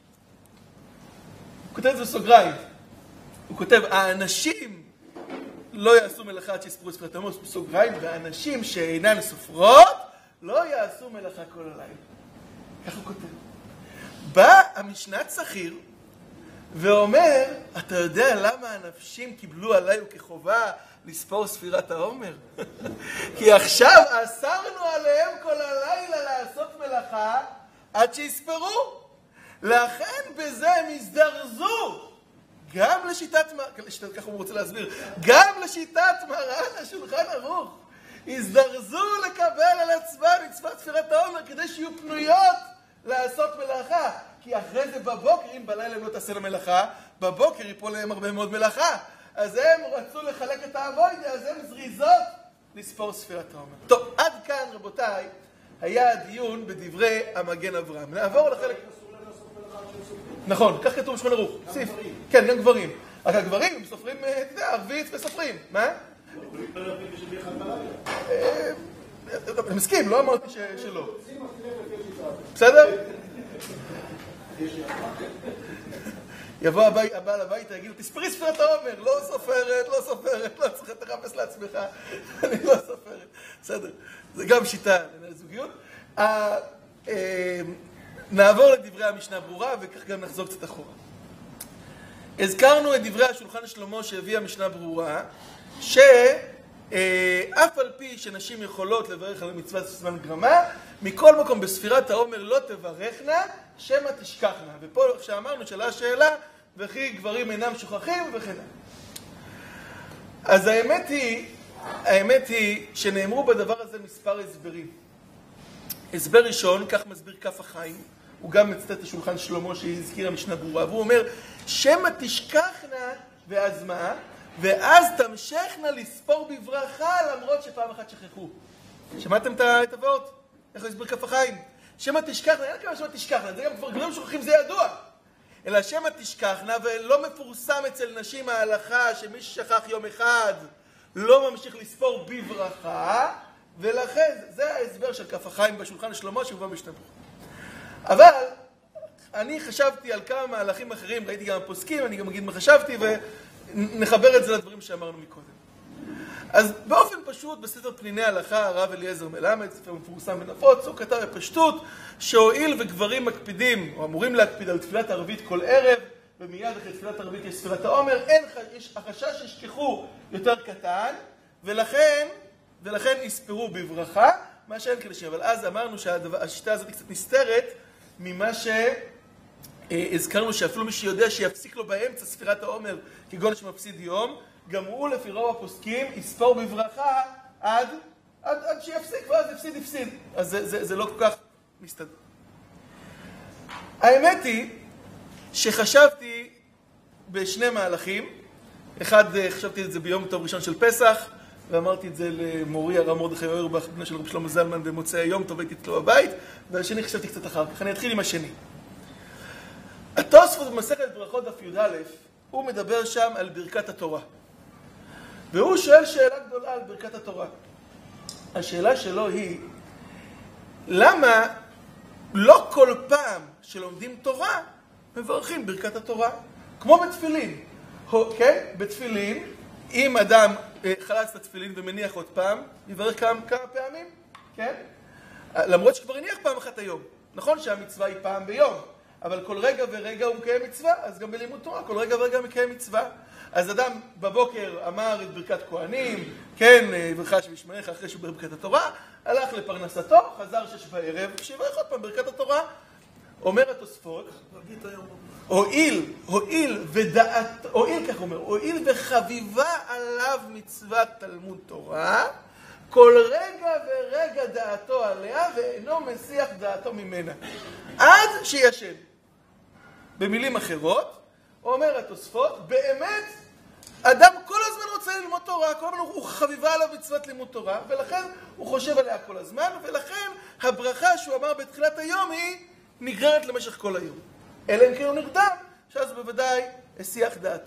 [SPEAKER 1] הוא כותב את זה בסוגריים. הוא כותב, האנשים לא יעשו מלאכה עד שיספרו את ספירת העומר, בסוגריים, והאנשים שאינן סופרות לא יעשו מלאכה כל הלילה. כך הוא כותב. בא המשנת שכיר ואומר, אתה יודע למה האנשים קיבלו עלינו כחובה לספור ספירת העומר? כי עכשיו אסרנו עליהם כל הלילה לעשות מלאכה עד שיספרו. לכן בזה הם הזדרזו. גם לשיטת, ככה הוא רוצה להסביר, גם לשיטת מרן השולחן ערוך. הזדרזו לקבל על עצמם מצוות ספירת העומר כדי שיהיו פנויות לעשות מלאכה. כי אחרי זה בבוקר, אם בלילה לא תעשה למלאכה, בבוקר ייפול להם הרבה מאוד מלאכה. אז הם רצו לחלק את העבודה, אז הם זריזות לספור ספירת העומר. טוב, עד כאן רבותיי, היה הדיון בדברי המגן אברהם. נעבור לחלק... נכון, כך כתוב בשולחן ערוך. סיף. כן, גם גברים. רק הגברים הם סופרים, אתה יודע, ערבית וסופרים. מה? אני מסכים, לא אמרתי שלא. בסדר? יבוא הבעל הביתה, יגיד לו, תספרי ספירת העומר, לא סופרת, לא סופרת, לא צריכה תחפש לעצמך, אני לא סופרת. בסדר, זה גם שיטה לנהל זוגיות. נעבור לדברי המשנה ברורה, וכך גם נחזור קצת אחורה. הזכרנו את דברי השולחן שלמה שהביא המשנה ברורה, שאף על פי שנשים יכולות לברך על מצוות זמן גרמה, מכל מקום בספירת העומר לא תברכנה, שמא תשכחנה. ופה כשאמרנו שאלה השאלה, וכי גברים אינם שוכחים וכן. אז האמת היא, האמת היא שנאמרו בדבר הזה מספר הסברים. הסבר ראשון, כך מסביר כף החיים, הוא גם מצטט את השולחן שלמה שהזכיר המשנה ברורה, והוא אומר, שמא תשכחנה ואז מה? ואז תמשכנה לספור בברכה למרות שפעם אחת שכחו. שמעתם את הבאות? איך הוא הסביר כף החיים? שמא תשכחנה, אין כמה שמא תשכחנה, זה גם כבר גברים שוכחים, זה ידוע. אלא שמא תשכחנה, ולא מפורסם אצל נשים ההלכה שמי ששכח יום אחד לא ממשיך לספור בברכה, ולכן זה ההסבר של כף החיים בשולחן שלמה שהובא במשנה ברורה. אבל אני חשבתי על כמה מהלכים אחרים, ראיתי גם הפוסקים, אני גם אגיד מה חשבתי, ונחבר את זה לדברים שאמרנו מקודם. אז באופן פשוט, בספר פניני ההלכה, הרב אליעזר מלמד, ספר מפורסם ונפוץ, הוא כתב בפשטות, שהואיל וגברים מקפידים, או אמורים להקפיד על תפילת ערבית כל ערב, ומיד אחרי תפילת ערבית יש ספירת העומר, אין החשש שישכחו יותר קטן, ולכן, ולכן יספרו בברכה, מה שאין כדי אבל אז אמרנו שהשיטה הזאת קצת נסתרת, ממה שהזכרנו שאפילו מי שיודע שיפסיק לו באמצע ספירת העומר, כגון שמפסיד יום, גם הוא לפי רוב הפוסקים יספור בברכה עד, עד, עד שיפסיק, ואז יפסיד, יפסיד. אז זה, זה, זה לא כל כך מסתדר. האמת היא שחשבתי בשני מהלכים. אחד, חשבתי את זה ביום טוב ראשון של פסח, ואמרתי את זה למורי הרב מרדכי אוירבך, בנו של רב שלמה זלמן, במוצאי יום טוב הייתי אצלו בבית, והשני חשבתי קצת אחר כך. אני אתחיל עם השני. התוספות במסכת ברכות דף י"א, הוא מדבר שם על ברכת התורה. והוא שואל שאלה גדולה על ברכת התורה. השאלה שלו היא, למה לא כל פעם שלומדים תורה, מברכים ברכת התורה? כמו בתפילין. כן? בתפילין, אם אדם חלץ את התפילין ומניח עוד פעם, יברך כמה, כמה פעמים, כן? למרות שכבר הניח פעם אחת היום. נכון שהמצווה היא פעם ביום, אבל כל רגע ורגע הוא מקיים מצווה, אז גם בלימוד תורה, כל רגע ורגע הוא מקיים מצווה. אז אדם בבוקר אמר את ברכת כהנים, כן, ברכה שבשמעך אחרי שהוא ברכת התורה, הלך לפרנסתו, חזר שש בערב, כשיברך עוד פעם ברכת התורה, אומר התוספות, הועיל, הועיל ודעת, הועיל כך אומר, הועיל וחביבה עליו מצוות תלמוד תורה, כל רגע ורגע דעתו עליה ואינו מסיח דעתו ממנה. עד שישן. במילים אחרות, אומר התוספות, באמת אדם כל הזמן רוצה ללמוד תורה, כל הזמן הוא חביבה עליו מצוות לימוד תורה, ולכן הוא חושב עליה כל הזמן, ולכן הברכה שהוא אמר בתחילת היום היא נגררת למשך כל היום. אלא אם כן הוא נרדם, שאז בוודאי הסיח דעתו.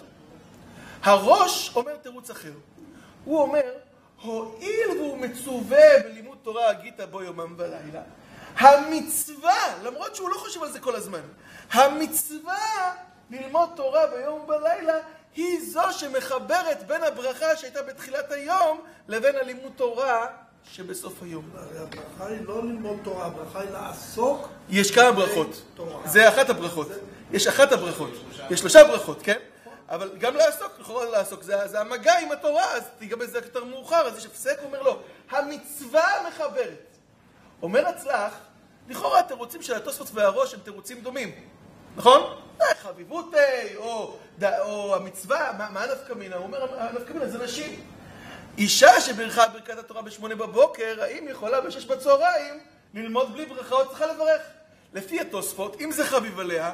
[SPEAKER 1] הראש אומר תירוץ אחר. הוא אומר, הואיל והוא מצווה בלימוד תורה הגיתה בו יומם ולילה, המצווה, למרות שהוא לא חושב על זה כל הזמן, המצווה ללמוד תורה ביום ובלילה היא זו שמחברת בין הברכה שהייתה בתחילת היום לבין הלימוד תורה שבסוף היום.
[SPEAKER 2] הברכה היא לא ללמוד תורה, הברכה היא לעסוק.
[SPEAKER 1] יש כמה ברכות. זה אחת הברכות. יש אחת הברכות. יש שלושה ברכות, כן? אבל גם לעסוק, לכאורה לעסוק, זה, זה המגע עם התורה, אז תיגע בזה יותר מאוחר, אז יש הפסק, הוא אומר לו, המצווה מחברת. אומר הצלח, לכאורה התירוצים של התוספות והראש הם תירוצים דומים, נכון? חביבותי, או, או המצווה, מה, מה הנפקא מינה? הוא אומר, הנפקא מינה זה נשים. אישה שברכה ברכת התורה בשמונה בבוקר, האם יכולה בשש בצהריים ללמוד בלי ברכה או צריכה לברך? לפי התוספות, אם זה חביב עליה,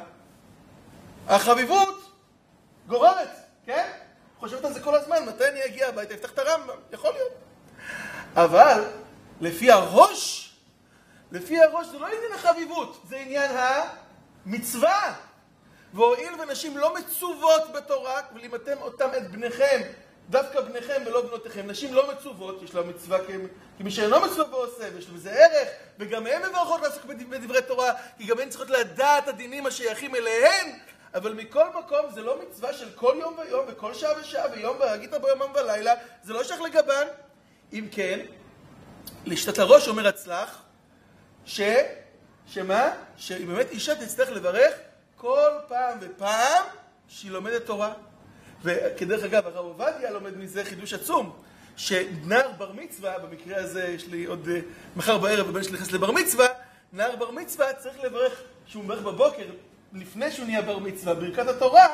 [SPEAKER 1] החביבות גוררת, כן? חושבת על זה כל הזמן, מתי אני אגיע הביתה, יפתח את הרמב"ם, יכול להיות. אבל, לפי הראש, לפי הראש זה לא עניין החביבות, זה עניין המצווה. והואיל ונשים לא מצוות בתורה, ולימדתם אותם את בניכם, דווקא בניכם ולא בנותיכם, נשים לא מצוות, יש לה מצווה כמי שאינו מצווה ועושה, ויש לזה ערך, וגם הן מברכות לעסוק בדברי תורה, כי גם הן צריכות לדעת הדינים השייכים אליהן, אבל מכל מקום זה לא מצווה של כל יום ויום, וכל שעה ושעה, ויום והגית בו יומם ולילה, זה לא שייך לגבן. אם כן, לשתת הראש אומר הצלח, ש... שמה? שהיא באמת אישה תצטרך לברך כל פעם ופעם שהיא לומדת תורה. וכדרך אגב, הרב עובדיה לומד מזה חידוש עצום, שנער בר מצווה, במקרה הזה יש לי עוד מחר בערב ובן שלי נכנס לבר מצווה, נער בר מצווה צריך לברך, שהוא מברך בבוקר, לפני שהוא נהיה בר מצווה, ברכת התורה,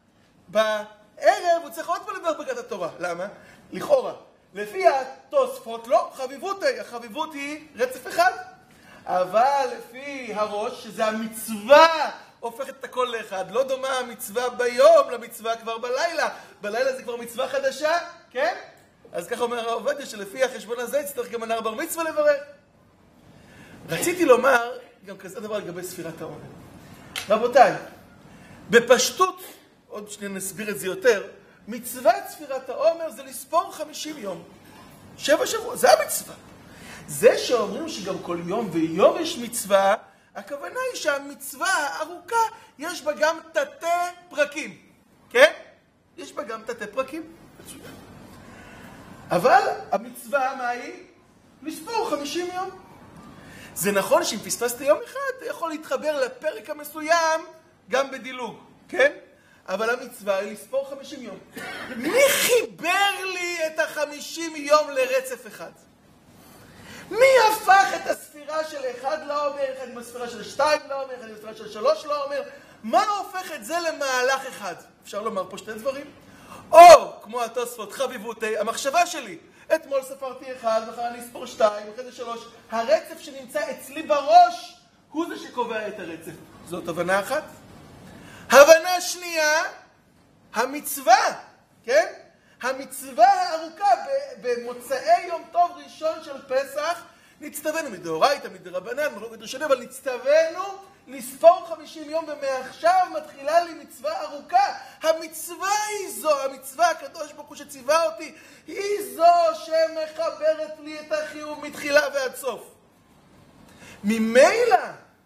[SPEAKER 1] בערב הוא צריך עוד פעם לברך ברכת התורה. למה? לכאורה. לפי התוספות, לא, חביבות היא, החביבות היא רצף אחד. אבל לפי הראש, שזה המצווה, הופכת את הכל לאחד. לא דומה המצווה ביום למצווה כבר בלילה. בלילה זה כבר מצווה חדשה, כן? אז ככה אומר הרב עובדיה, שלפי החשבון הזה יצטרך גם הנער בר מצווה לברך. רציתי לומר גם כזה דבר לגבי ספירת העומר. רבותיי, בפשטות, עוד שניה נסביר את זה יותר, מצוות ספירת העומר זה לספור חמישים יום. שבע שבוע, זה המצווה. זה שאומרים שגם כל יום ויום יש מצווה, הכוונה היא שהמצווה הארוכה יש בה גם תתי פרקים. כן? יש בה גם תתי פרקים. מצוין. אבל המצווה מה היא? לספור חמישים יום. זה נכון שאם פספסת יום אחד, אתה יכול להתחבר לפרק המסוים גם בדילוג, כן? אבל המצווה היא לספור חמישים יום. מי חיבר לי את החמישים יום לרצף אחד? מי הפך את הספירה של אחד לעומר, אחד עם הספירה של שתיים לעומר, אחד עם הספירה של שלוש לעומר? מה הופך את זה למהלך אחד? אפשר לומר פה שתי דברים. או, כמו התוספות, חביבותי, המחשבה שלי. אתמול ספרתי אחד, ואחר אני אספור שתיים, ואחרי זה שלוש. הרצף שנמצא אצלי בראש, הוא זה שקובע את הרצף. זאת הבנה אחת. הבנה שנייה, המצווה, כן? המצווה הארוכה במוצאי יום טוב ראשון של פסח, נצטווינו מדאורייתא, מדרבנן, מחלוקת ראשונים, אבל נצטווינו לספור חמישים יום, ומעכשיו מתחילה לי מצווה ארוכה. המצווה היא זו, המצווה הקדוש ברוך הוא שציווה אותי, היא זו שמחברת לי את החיוב מתחילה ועד סוף. ממילא,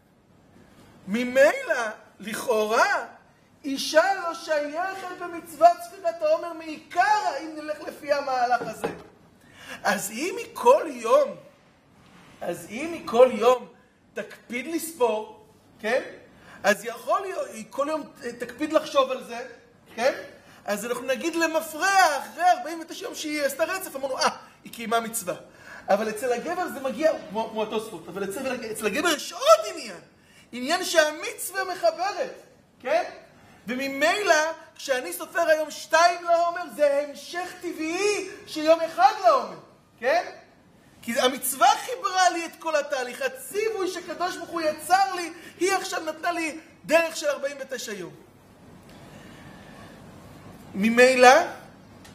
[SPEAKER 1] ממילא, לכאורה, אישה לא שייכת במצוות ספירת העומר מעיקר, אם נלך לפי המהלך הזה. אז אם היא כל יום, אז אם היא כל יום תקפיד לספור, כן? אז יכול להיות, היא כל יום תקפיד לחשוב על זה, כן? אז אנחנו נגיד למפרע, אחרי ארבעים ותשע יום שהיא עשתה רצף, אמרנו, אה, היא קיימה מצווה. אבל אצל הגבר זה מגיע, כמו, כמו התוספות, אבל אצל, אצל הגבר יש עוד עניין. עניין שהמצווה מחברת, כן? וממילא, כשאני סופר היום שתיים לעומר, זה המשך טבעי של יום אחד לעומר, כן? כי המצווה חיברה לי את כל התהליך, הציווי שקדוש ברוך הוא יצר לי, היא עכשיו נתנה לי דרך של ארבעים ותשע יום. ממילא,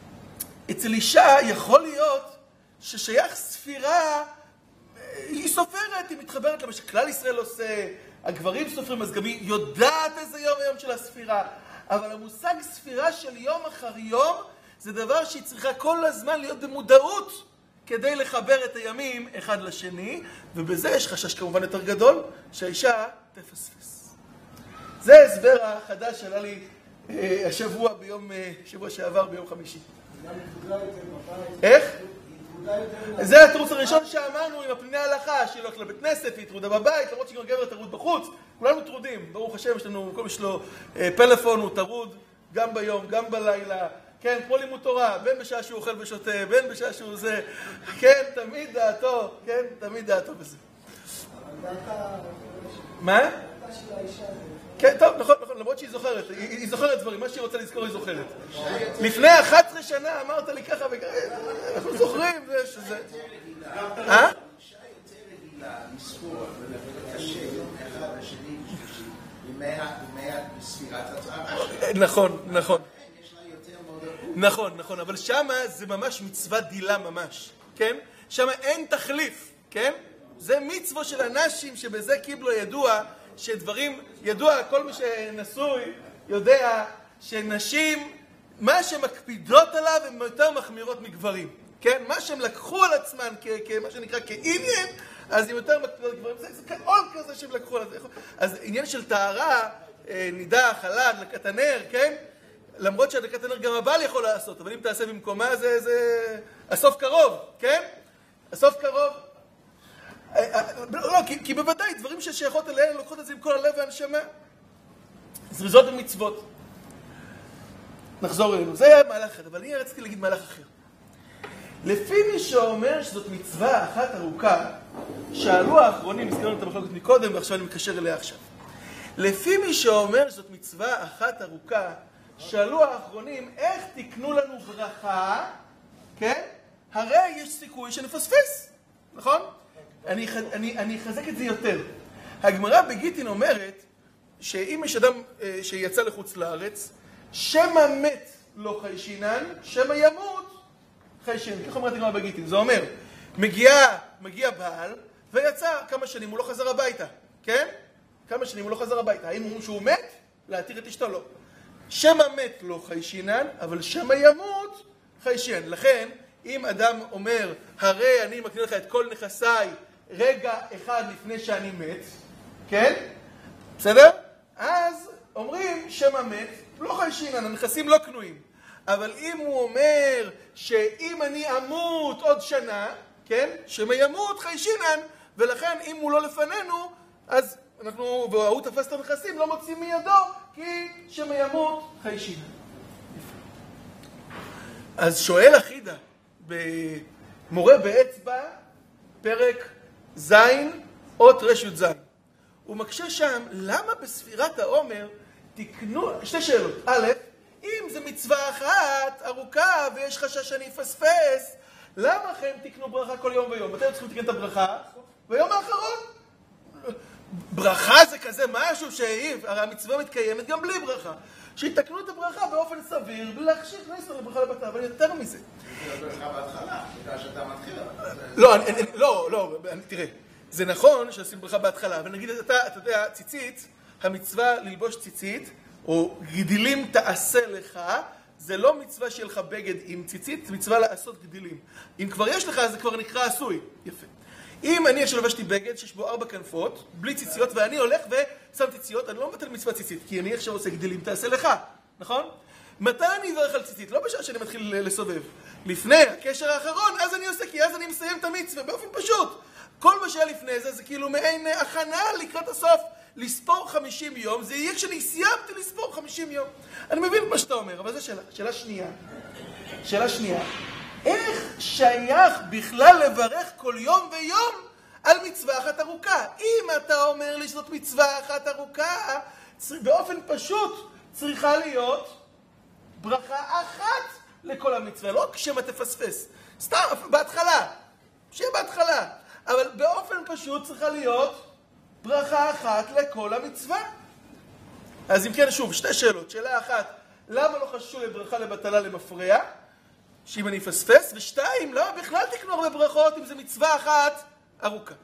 [SPEAKER 1] אצל אישה יכול להיות ששייך ספירה, היא סופרת, היא מתחברת למה שכלל ישראל עושה, הגברים סופרים, אז גם היא יודעת איזה יום היום של הספירה, אבל המושג ספירה של יום אחר יום, זה דבר שהיא צריכה כל הזמן להיות במודעות, כדי לחבר את הימים אחד לשני, ובזה יש חשש כמובן יותר גדול, שהאישה תפספס. זה ההסבר החדש שעלה לי אה, השבוע ביום, אה, שבוע שעבר ביום חמישי. איך? זה התירוץ הראשון שאמרנו עם הפניני ההלכה, שהיא לא הולכת לבית כנסת והיא טרודה בבית, למרות שגם גבר טרוד בחוץ, כולנו טרודים, ברוך השם, יש לנו, כל מי שלו אה, פלאפון הוא טרוד, גם ביום, גם בלילה, כן, כמו לימוד תורה, בין בשעה שהוא אוכל ושותה, בין בשעה שהוא זה, כן, תמיד דעתו, כן, תמיד דעתו בזה. מה? כן, טוב, נכון, נכון, למרות שהיא זוכרת, היא זוכרת דברים, מה שהיא רוצה לזכור היא זוכרת. לפני אחת עשרה שנה אמרת לי ככה וככה, אנחנו זוכרים, זה שזה... אה?
[SPEAKER 3] אישה יותר רגילה לזכור ולקשר יום אחד לשני בימי ספירת התורה.
[SPEAKER 1] נכון, נכון.
[SPEAKER 3] יש לה יותר מודעות.
[SPEAKER 1] נכון, נכון, אבל שמה זה ממש מצווה דילה ממש, כן? שמה אין תחליף, כן? זה מצווה של אנשים שבזה קיבלו ידוע, שדברים, ידוע, כל מי שנשוי יודע שנשים, מה שמקפידות עליו הן יותר מחמירות מגברים, כן? מה שהם לקחו על עצמן, כמה שנקרא כעניין, אז הם יותר מקפידות מגברים, זה, זה כעול כזה שהם לקחו על זה. אז עניין של טהרה, נידה, חלד, לקט הנר, כן? למרות שהדלקת הנר גם הבעל יכול לעשות, אבל אם תעשה במקומה זה, זה... הסוף קרוב, כן? הסוף קרוב. לא, כי, כי בוודאי דברים ששייכות אליהן לוקחות את זה עם כל הלב והנשמה. זריזות ומצוות. נחזור אלינו. זה היה מהלך אחר, אבל אני רציתי להגיד מהלך אחר. לפי מי שאומר שזאת מצווה אחת ארוכה, שאלו האחרונים, הזכרנו את המחלוקת מקודם ועכשיו אני מקשר אליה עכשיו. לפי מי שאומר שזאת מצווה אחת ארוכה, שאלו האחרונים איך תקנו לנו ברכה, כן? הרי יש סיכוי שנפספס, נכון? אני, אני, אני אחזק את זה יותר. הגמרא בגיטין אומרת שאם יש אדם אה, שיצא לחוץ לארץ, שמה מת לא חיישינן, שמה ימות חיישינן. כך אומרת הגמרא בגיטין. זה אומר, מגיע, מגיע בעל ויצא כמה שנים, הוא לא חזר הביתה, כן? כמה שנים הוא לא חזר הביתה. האם אומרים שהוא מת? להתיר את אשתו לא. שמה מת לא חיישינן, אבל שמה ימות חיישינן. לכן, אם אדם אומר, הרי אני מקנה לך את כל נכסיי רגע אחד לפני שאני מת, כן? בסדר? אז אומרים שמה מת, לא חיישינן, הנכסים לא קנויים. אבל אם הוא אומר שאם אני אמות עוד שנה, כן? שמה ימות חיישינן, ולכן אם הוא לא לפנינו, אז אנחנו, והוא תפס את הנכסים, לא מוצאים מידו, כי שמה ימות חיישינן. אז שואל אחידה, במורה באצבע, פרק זין, אות רשות זין. הוא מקשה שם, למה בספירת העומר תקנו, שתי שאלות. א', אם זה מצווה אחת ארוכה ויש חשש שאני אפספס, למה לכם תקנו ברכה כל יום ויום? מתי צריכים לתקן את הברכה? ביום האחרון. ברכה זה כזה משהו שהעיב, הרי המצווה מתקיימת גם בלי ברכה. שיתקנו את הברכה באופן סביר, בלי להכשיר כניסה לברכה לבתה, אבל יותר מזה.
[SPEAKER 3] זה ברכה בהתחלה, בגלל שאתה מתחיל.
[SPEAKER 1] לא, לא, לא, תראה, זה נכון שעושים ברכה בהתחלה, אבל נגיד, אתה, אתה יודע, ציצית, המצווה ללבוש ציצית, או גדילים תעשה לך, זה לא מצווה שיהיה לך בגד עם ציצית, זה מצווה לעשות גדילים. אם כבר יש לך, זה כבר נקרא עשוי. יפה. אם אני עכשיו לבשתי בגד שיש בו ארבע כנפות, בלי ציציות, ואני הולך ושם ציציות, אני לא מבטל מצווה ציצית, כי אני עכשיו עושה גדילים, תעשה לך, נכון? מתי אני אברך על ציצית? לא בשעה שאני מתחיל לסובב. לפני הקשר האחרון, אז אני עושה, כי אז אני מסיים את המצווה, באופן פשוט. כל מה שהיה לפני זה, זה כאילו מעין הכנה לקראת הסוף. לספור חמישים יום, זה יהיה כשאני סיימתי לספור חמישים יום. אני מבין מה שאתה אומר, אבל זו שאלה. שאלה שנייה. שאלה שנייה. איך שייך בכלל לברך כל יום ויום על מצווה אחת ארוכה? אם אתה אומר לי שזאת מצווה אחת ארוכה, באופן פשוט צריכה להיות ברכה אחת לכל המצווה, לא כשמה תפספס. סתם, בהתחלה. שיהיה בהתחלה. אבל באופן פשוט צריכה להיות ברכה אחת לכל המצווה. אז אם כן, שוב, שתי שאלות. שאלה אחת, למה לא חששו לברכה לבטלה למפרע? שאם אני אפספס, ושתיים, למה בכלל תקנו הרבה ברכות אם זה מצווה אחת ארוכה?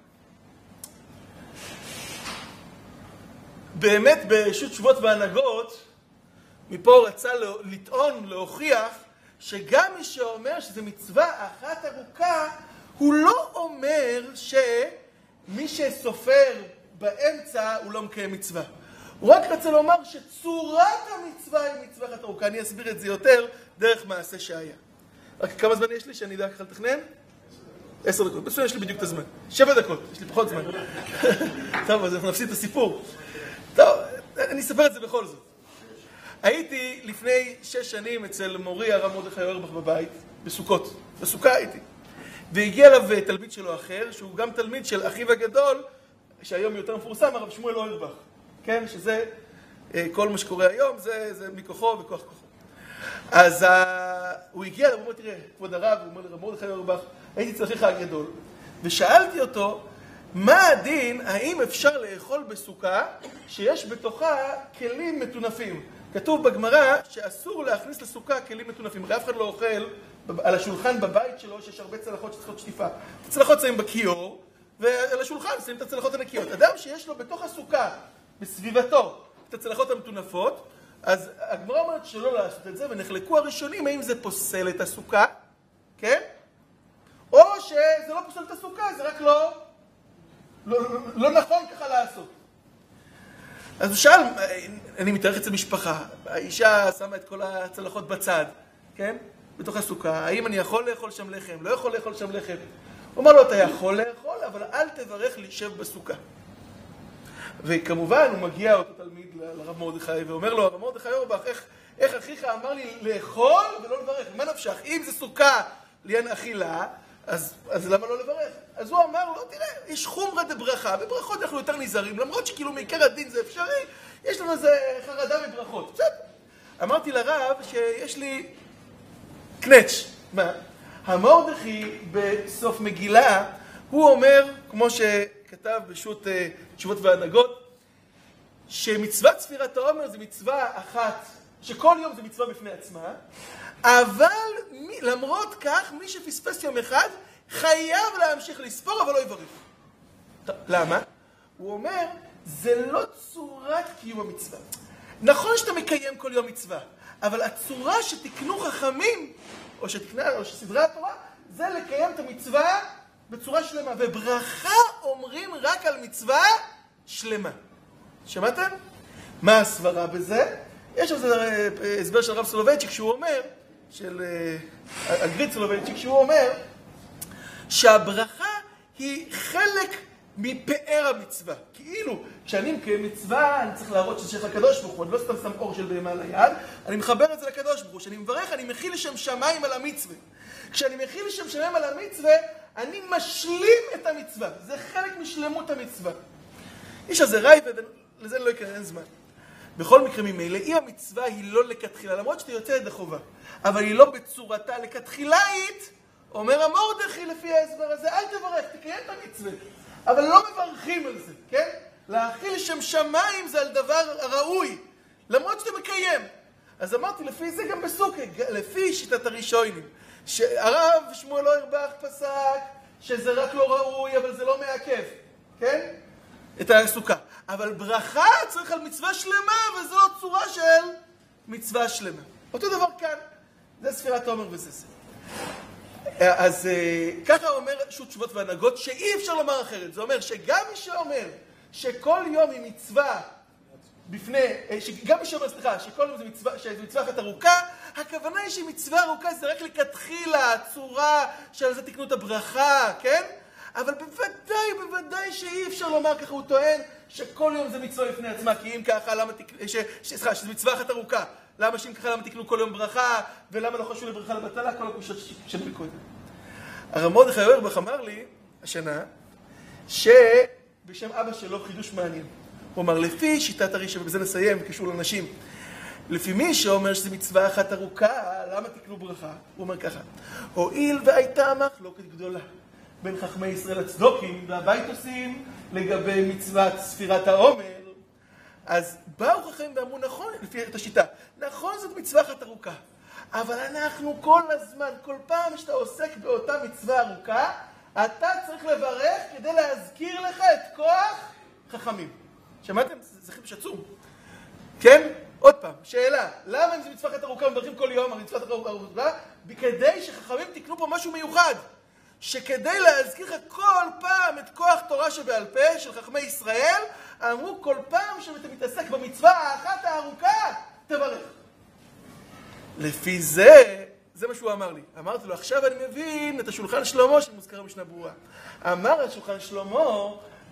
[SPEAKER 1] באמת ברשות תשובות והנהגות, מפה רצה לטעון, להוכיח, שגם מי שאומר שזה מצווה אחת ארוכה, הוא לא אומר שמי שסופר באמצע הוא לא מקיים מצווה. הוא רק רצה לומר שצורת המצווה היא מצווה אחת ארוכה. אני אסביר את זה יותר דרך מעשה שהיה. רק כמה זמן יש לי שאני אדע ככה לתכנן? עשר דקות. בסדר, יש לי בדיוק את הזמן. שבע דקות, יש לי פחות זמן. טוב, אז אנחנו נפסיד את הסיפור. טוב, אני אספר את זה בכל זאת. הייתי לפני שש שנים אצל מורי הרב מרדכי אוירבך בבית, בסוכות. בסוכה הייתי. והגיע אליו תלמיד שלו אחר, שהוא גם תלמיד של אחיו הגדול, שהיום יותר מפורסם, הרב שמואל אוירבך. כן, שזה, כל מה שקורה היום, זה, זה מכוחו וכוח כוחו. אז הוא הגיע אליו, הוא אומר, תראה, כבוד הרב, הוא אומר לרב מרדכי אוירבך, הייתי אצל אחיך הגדול, ושאלתי אותו, מה הדין, האם אפשר לאכול בסוכה שיש בתוכה כלים מטונפים? כתוב בגמרא שאסור להכניס לסוכה כלים מטונפים. הרי אף אחד לא אוכל על השולחן בבית שלו שיש הרבה צלחות שצריכות שטיפה. הצלחות שמים בכיור, ועל השולחן שמים את הצלחות הנקיות. אדם שיש לו בתוך הסוכה, בסביבתו, את הצלחות המטונפות, אז הגמרא אומרת שלא לעשות את זה, ונחלקו הראשונים האם זה פוסל את הסוכה, כן? או שזה לא פוסל את הסוכה, זה רק לא... לא, לא, לא נכון ככה לעשות. אז הוא שאל, אני מתארך אצל משפחה, האישה שמה את כל הצלחות בצד, כן? בתוך הסוכה, האם אני יכול לאכול שם לחם? לא יכול לאכול שם לחם. הוא אמר לו, אתה יכול לאכול, אבל אל תברך להישב בסוכה. וכמובן, הוא מגיע אותו תלמיד לרב מרדכי, ואומר לו, הרב מרדכי אוירבך, איך, איך אחיך אמר לי לאכול ולא לברך? מה נפשך? אם זה סוכה לעניין אכילה, אז, אז למה לא לברך? אז הוא אמר לו, תראה, יש חומרא דברכה, בברכות אנחנו יותר נזהרים, למרות שכאילו מעיקר הדין זה אפשרי, יש לנו איזה חרדה מברכות. בסדר. אמרתי לרב שיש לי קנץ'. מה? המרדכי בסוף מגילה, הוא אומר, כמו שכתב בשו"ת תשובות והנהגות, שמצוות ספירת העומר זה מצווה אחת, שכל יום זה מצווה בפני עצמה, אבל למרות כך, מי שפספס יום אחד, חייב להמשיך לספור, אבל לא יברך. למה? הוא אומר, זה לא צורת קיום המצווה. נכון שאתה מקיים כל יום מצווה, אבל הצורה שתקנו חכמים, או שתקנה, או שסדרי התורה, זה לקיים את המצווה בצורה שלמה. וברכה אומרים רק על מצווה שלמה. שמעתם? מה הסברה בזה? יש איזה הסבר של הרב סולובייצ'יק שהוא אומר, של הגריד סולובייצ'יק, שהוא אומר שהברכה היא חלק מפאר המצווה. כאילו, כשאני מקיים מצווה, אני צריך להראות שזה שייך לקדוש ברוך הוא, אני לא סתם שם אור של בהמה על היד, אני מחבר את זה לקדוש ברוך הוא. כשאני מברך, אני מכיל לשם שמיים על המצווה. כשאני מכיל לשם שמיים על המצווה, אני משלים את המצווה. זה חלק משלמות המצווה. יש איזה רעי, ולזה לא יקרה, אין זמן. בכל מקרה ממילא, אם המצווה היא לא לכתחילה, למרות שאתה יוצא ידי חובה, אבל היא לא בצורתה לכתחילאית, אומר המרדכי לפי ההסבר הזה, אל תברך, תקיים את המצווה. אבל לא מברכים על זה, כן? להאכיל שם שמיים זה על דבר ראוי, למרות שאתה מקיים. אז אמרתי, לפי זה גם בסוכה, לפי שיטת הראשונים, שהרב שמואל אוירבך פסק שזה רק לא ראוי, אבל זה לא מעכב, כן? את הסוכה. אבל ברכה צריך על מצווה שלמה, וזו צורה של מצווה שלמה. אותו דבר כאן, זה ספירת העומר וזה זה. אז ככה אומר שו"ת תשובות והנהגות, שאי אפשר לומר אחרת. זה אומר שגם מי שאומר שכל יום היא מצווה בפני, גם מי שאומר, סליחה, שכל יום זה מצווה, שזה מצווה אחת ארוכה, הכוונה היא שמצווה ארוכה זה רק לכתחילה, הצורה שעל זה תקנו את הברכה, כן? אבל בוודאי, בוודאי שאי אפשר לומר, ככה הוא טוען, שכל יום זה מצווה לפני עצמה, כי אם ככה, למה תקנו, סליחה, שזה מצווה אחת ארוכה. למה שאם ככה, למה תקנו כל יום ברכה, ולמה לא חשוב לברכה לבטלה, כל הקושות של קודם. הרב מרדכי אוירבך אמר לי, השנה, שבשם אבא שלו חידוש מעניין. הוא אמר, לפי שיטת הראשון, ובזה נסיים, קשור לנשים, לפי מי שאומר שזה מצווה אחת ארוכה, למה תקנו ברכה? הוא אומר ככה, הואיל והייתה מחלוקת גדולה בין חכמי ישראל הצדוקים והבייתוסים לגבי מצוות ספירת העומר, אז באו חכמים ואמרו, נכון, לפי את השיטה, נכון זאת מצווה אחת ארוכה, אבל אנחנו כל הזמן, כל פעם שאתה עוסק באותה מצווה ארוכה, אתה צריך לברך כדי להזכיר לך את כוח חכמים. שמעתם? זה חידוש עצום. כן? עוד פעם, שאלה, למה אם זה מצווה אחת ארוכה מברכים כל יום, המצווה אחת ארוכה? כדי שחכמים תקנו פה משהו מיוחד. שכדי להזכיר לך כל פעם את כוח תורה שבעל פה של חכמי ישראל, אמרו כל פעם שאתה מתעסק במצווה האחת הארוכה, תברך. לפי זה, זה מה שהוא אמר לי. אמרתי לו, עכשיו אני מבין את השולחן שלמה שמוזכר במשנה ברורה. אמר השולחן שלמה,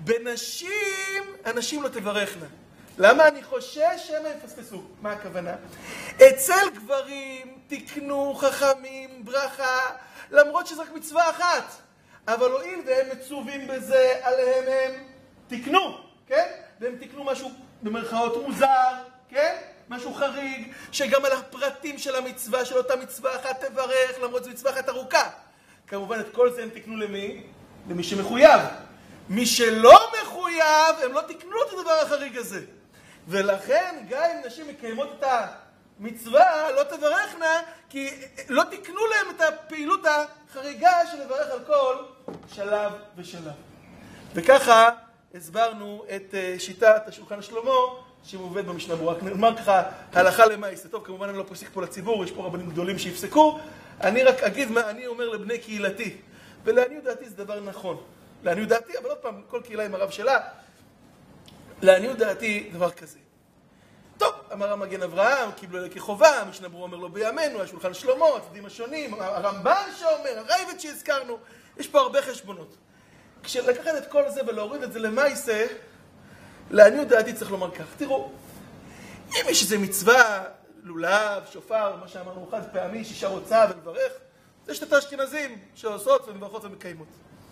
[SPEAKER 1] בנשים אנשים לא תברכנה. למה אני חושש שהם יפספסו? מה הכוונה? אצל גברים תקנו חכמים ברכה, למרות שזו רק מצווה אחת. אבל הואיל והם מצווים בזה, עליהם הם תקנו, כן? והם תקנו משהו במרכאות מוזר, כן? משהו חריג, שגם על הפרטים של המצווה, של אותה מצווה אחת תברך, למרות זו מצווה אחת ארוכה. כמובן, את כל זה הם תקנו למי? למי שמחויב. מי שלא מחויב, הם לא תקנו את הדבר החריג הזה. ולכן, גם אם נשים מקיימות את המצווה, לא תברכנה, כי לא תקנו להם את הפעילות החריגה של לברך על כל שלב ושלב. וככה הסברנו את שיטת השולחן שלמה, שמובאת במשנה ברורה. נאמר ככה, הלכה למעשה. טוב, כמובן אני לא פוסק פה לציבור, יש פה רבנים גדולים שיפסקו. אני רק אגיד מה אני אומר לבני קהילתי. ולעניות דעתי זה דבר נכון. לעניות דעתי, אבל עוד פעם, כל קהילה עם הרב שלה. לעניות דעתי, דבר כזה. טוב, אמר המגן אברהם, קיבלו אלה כחובה, המשנה ברורה אומר לו בימינו, השולחן שלמה, הצדדים השונים, הרמב"ן שאומר, הרייבד שהזכרנו, יש פה הרבה חשבונות. כשלקחת את כל זה ולהוריד את זה למעשה, לעניות דעתי צריך לומר כך. תראו, אם יש איזו מצווה, לולב, שופר, מה שאמרנו חד פעמי, שאישה רוצה ולברך, זה שתי האשכנזים שעושות ומברכות ומקיימות.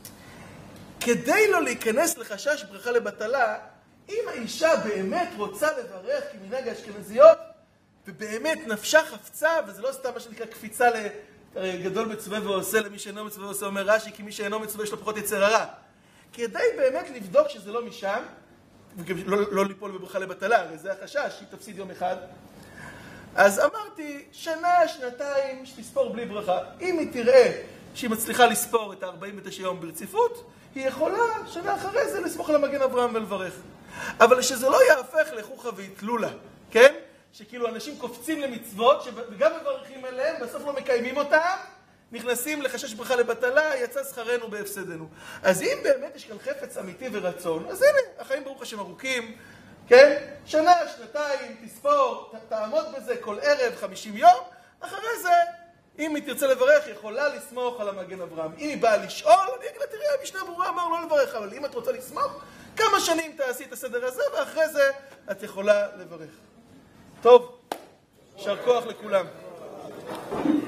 [SPEAKER 1] כדי לא להיכנס לחשש ברכה לבטלה, אם האישה באמת רוצה לברך כמנהג האשכנזיות, ובאמת נפשה חפצה, וזה לא סתם מה שנקרא קפיצה לגדול מצווה ועושה, למי שאינו מצווה ועושה, אומר רש"י, כי מי שאינו מצווה יש לו פחות יצר הרע. כדי באמת לבדוק שזה לא משם, ולא לא ליפול בברכה לבטלה, הרי זה החשש, שהיא תפסיד יום אחד. אז אמרתי, שנה, שנתיים, שתספור בלי ברכה. אם היא תראה שהיא מצליחה לספור את ה-ארבעים ותשע יום ברציפות, היא יכולה שנה אחרי זה לסמוך על המגן אברהם ולברך. אבל שזה לא יהפך לחוכא ואטלולא, כן? שכאילו אנשים קופצים למצוות, וגם מברכים אליהם, בסוף לא מקיימים אותם, נכנסים לחשש ברכה לבטלה, יצא שכרנו בהפסדנו. אז אם באמת יש כאן חפץ אמיתי ורצון, אז הנה, החיים ברוך השם ארוכים, כן? שנה, שנתיים, תספור, תעמוד בזה כל ערב, חמישים יום, אחרי זה, אם היא תרצה לברך, היא יכולה לסמוך על המגן אברהם. אם היא באה לשאול, אני אגיד לה, תראה, המשנה ברורה אמר לא לברך, אבל אם את רוצה לסמוך, כמה שנים תעשי את הסדר הזה, ואחרי זה את יכולה לברך. טוב, יישר כוח לכולם.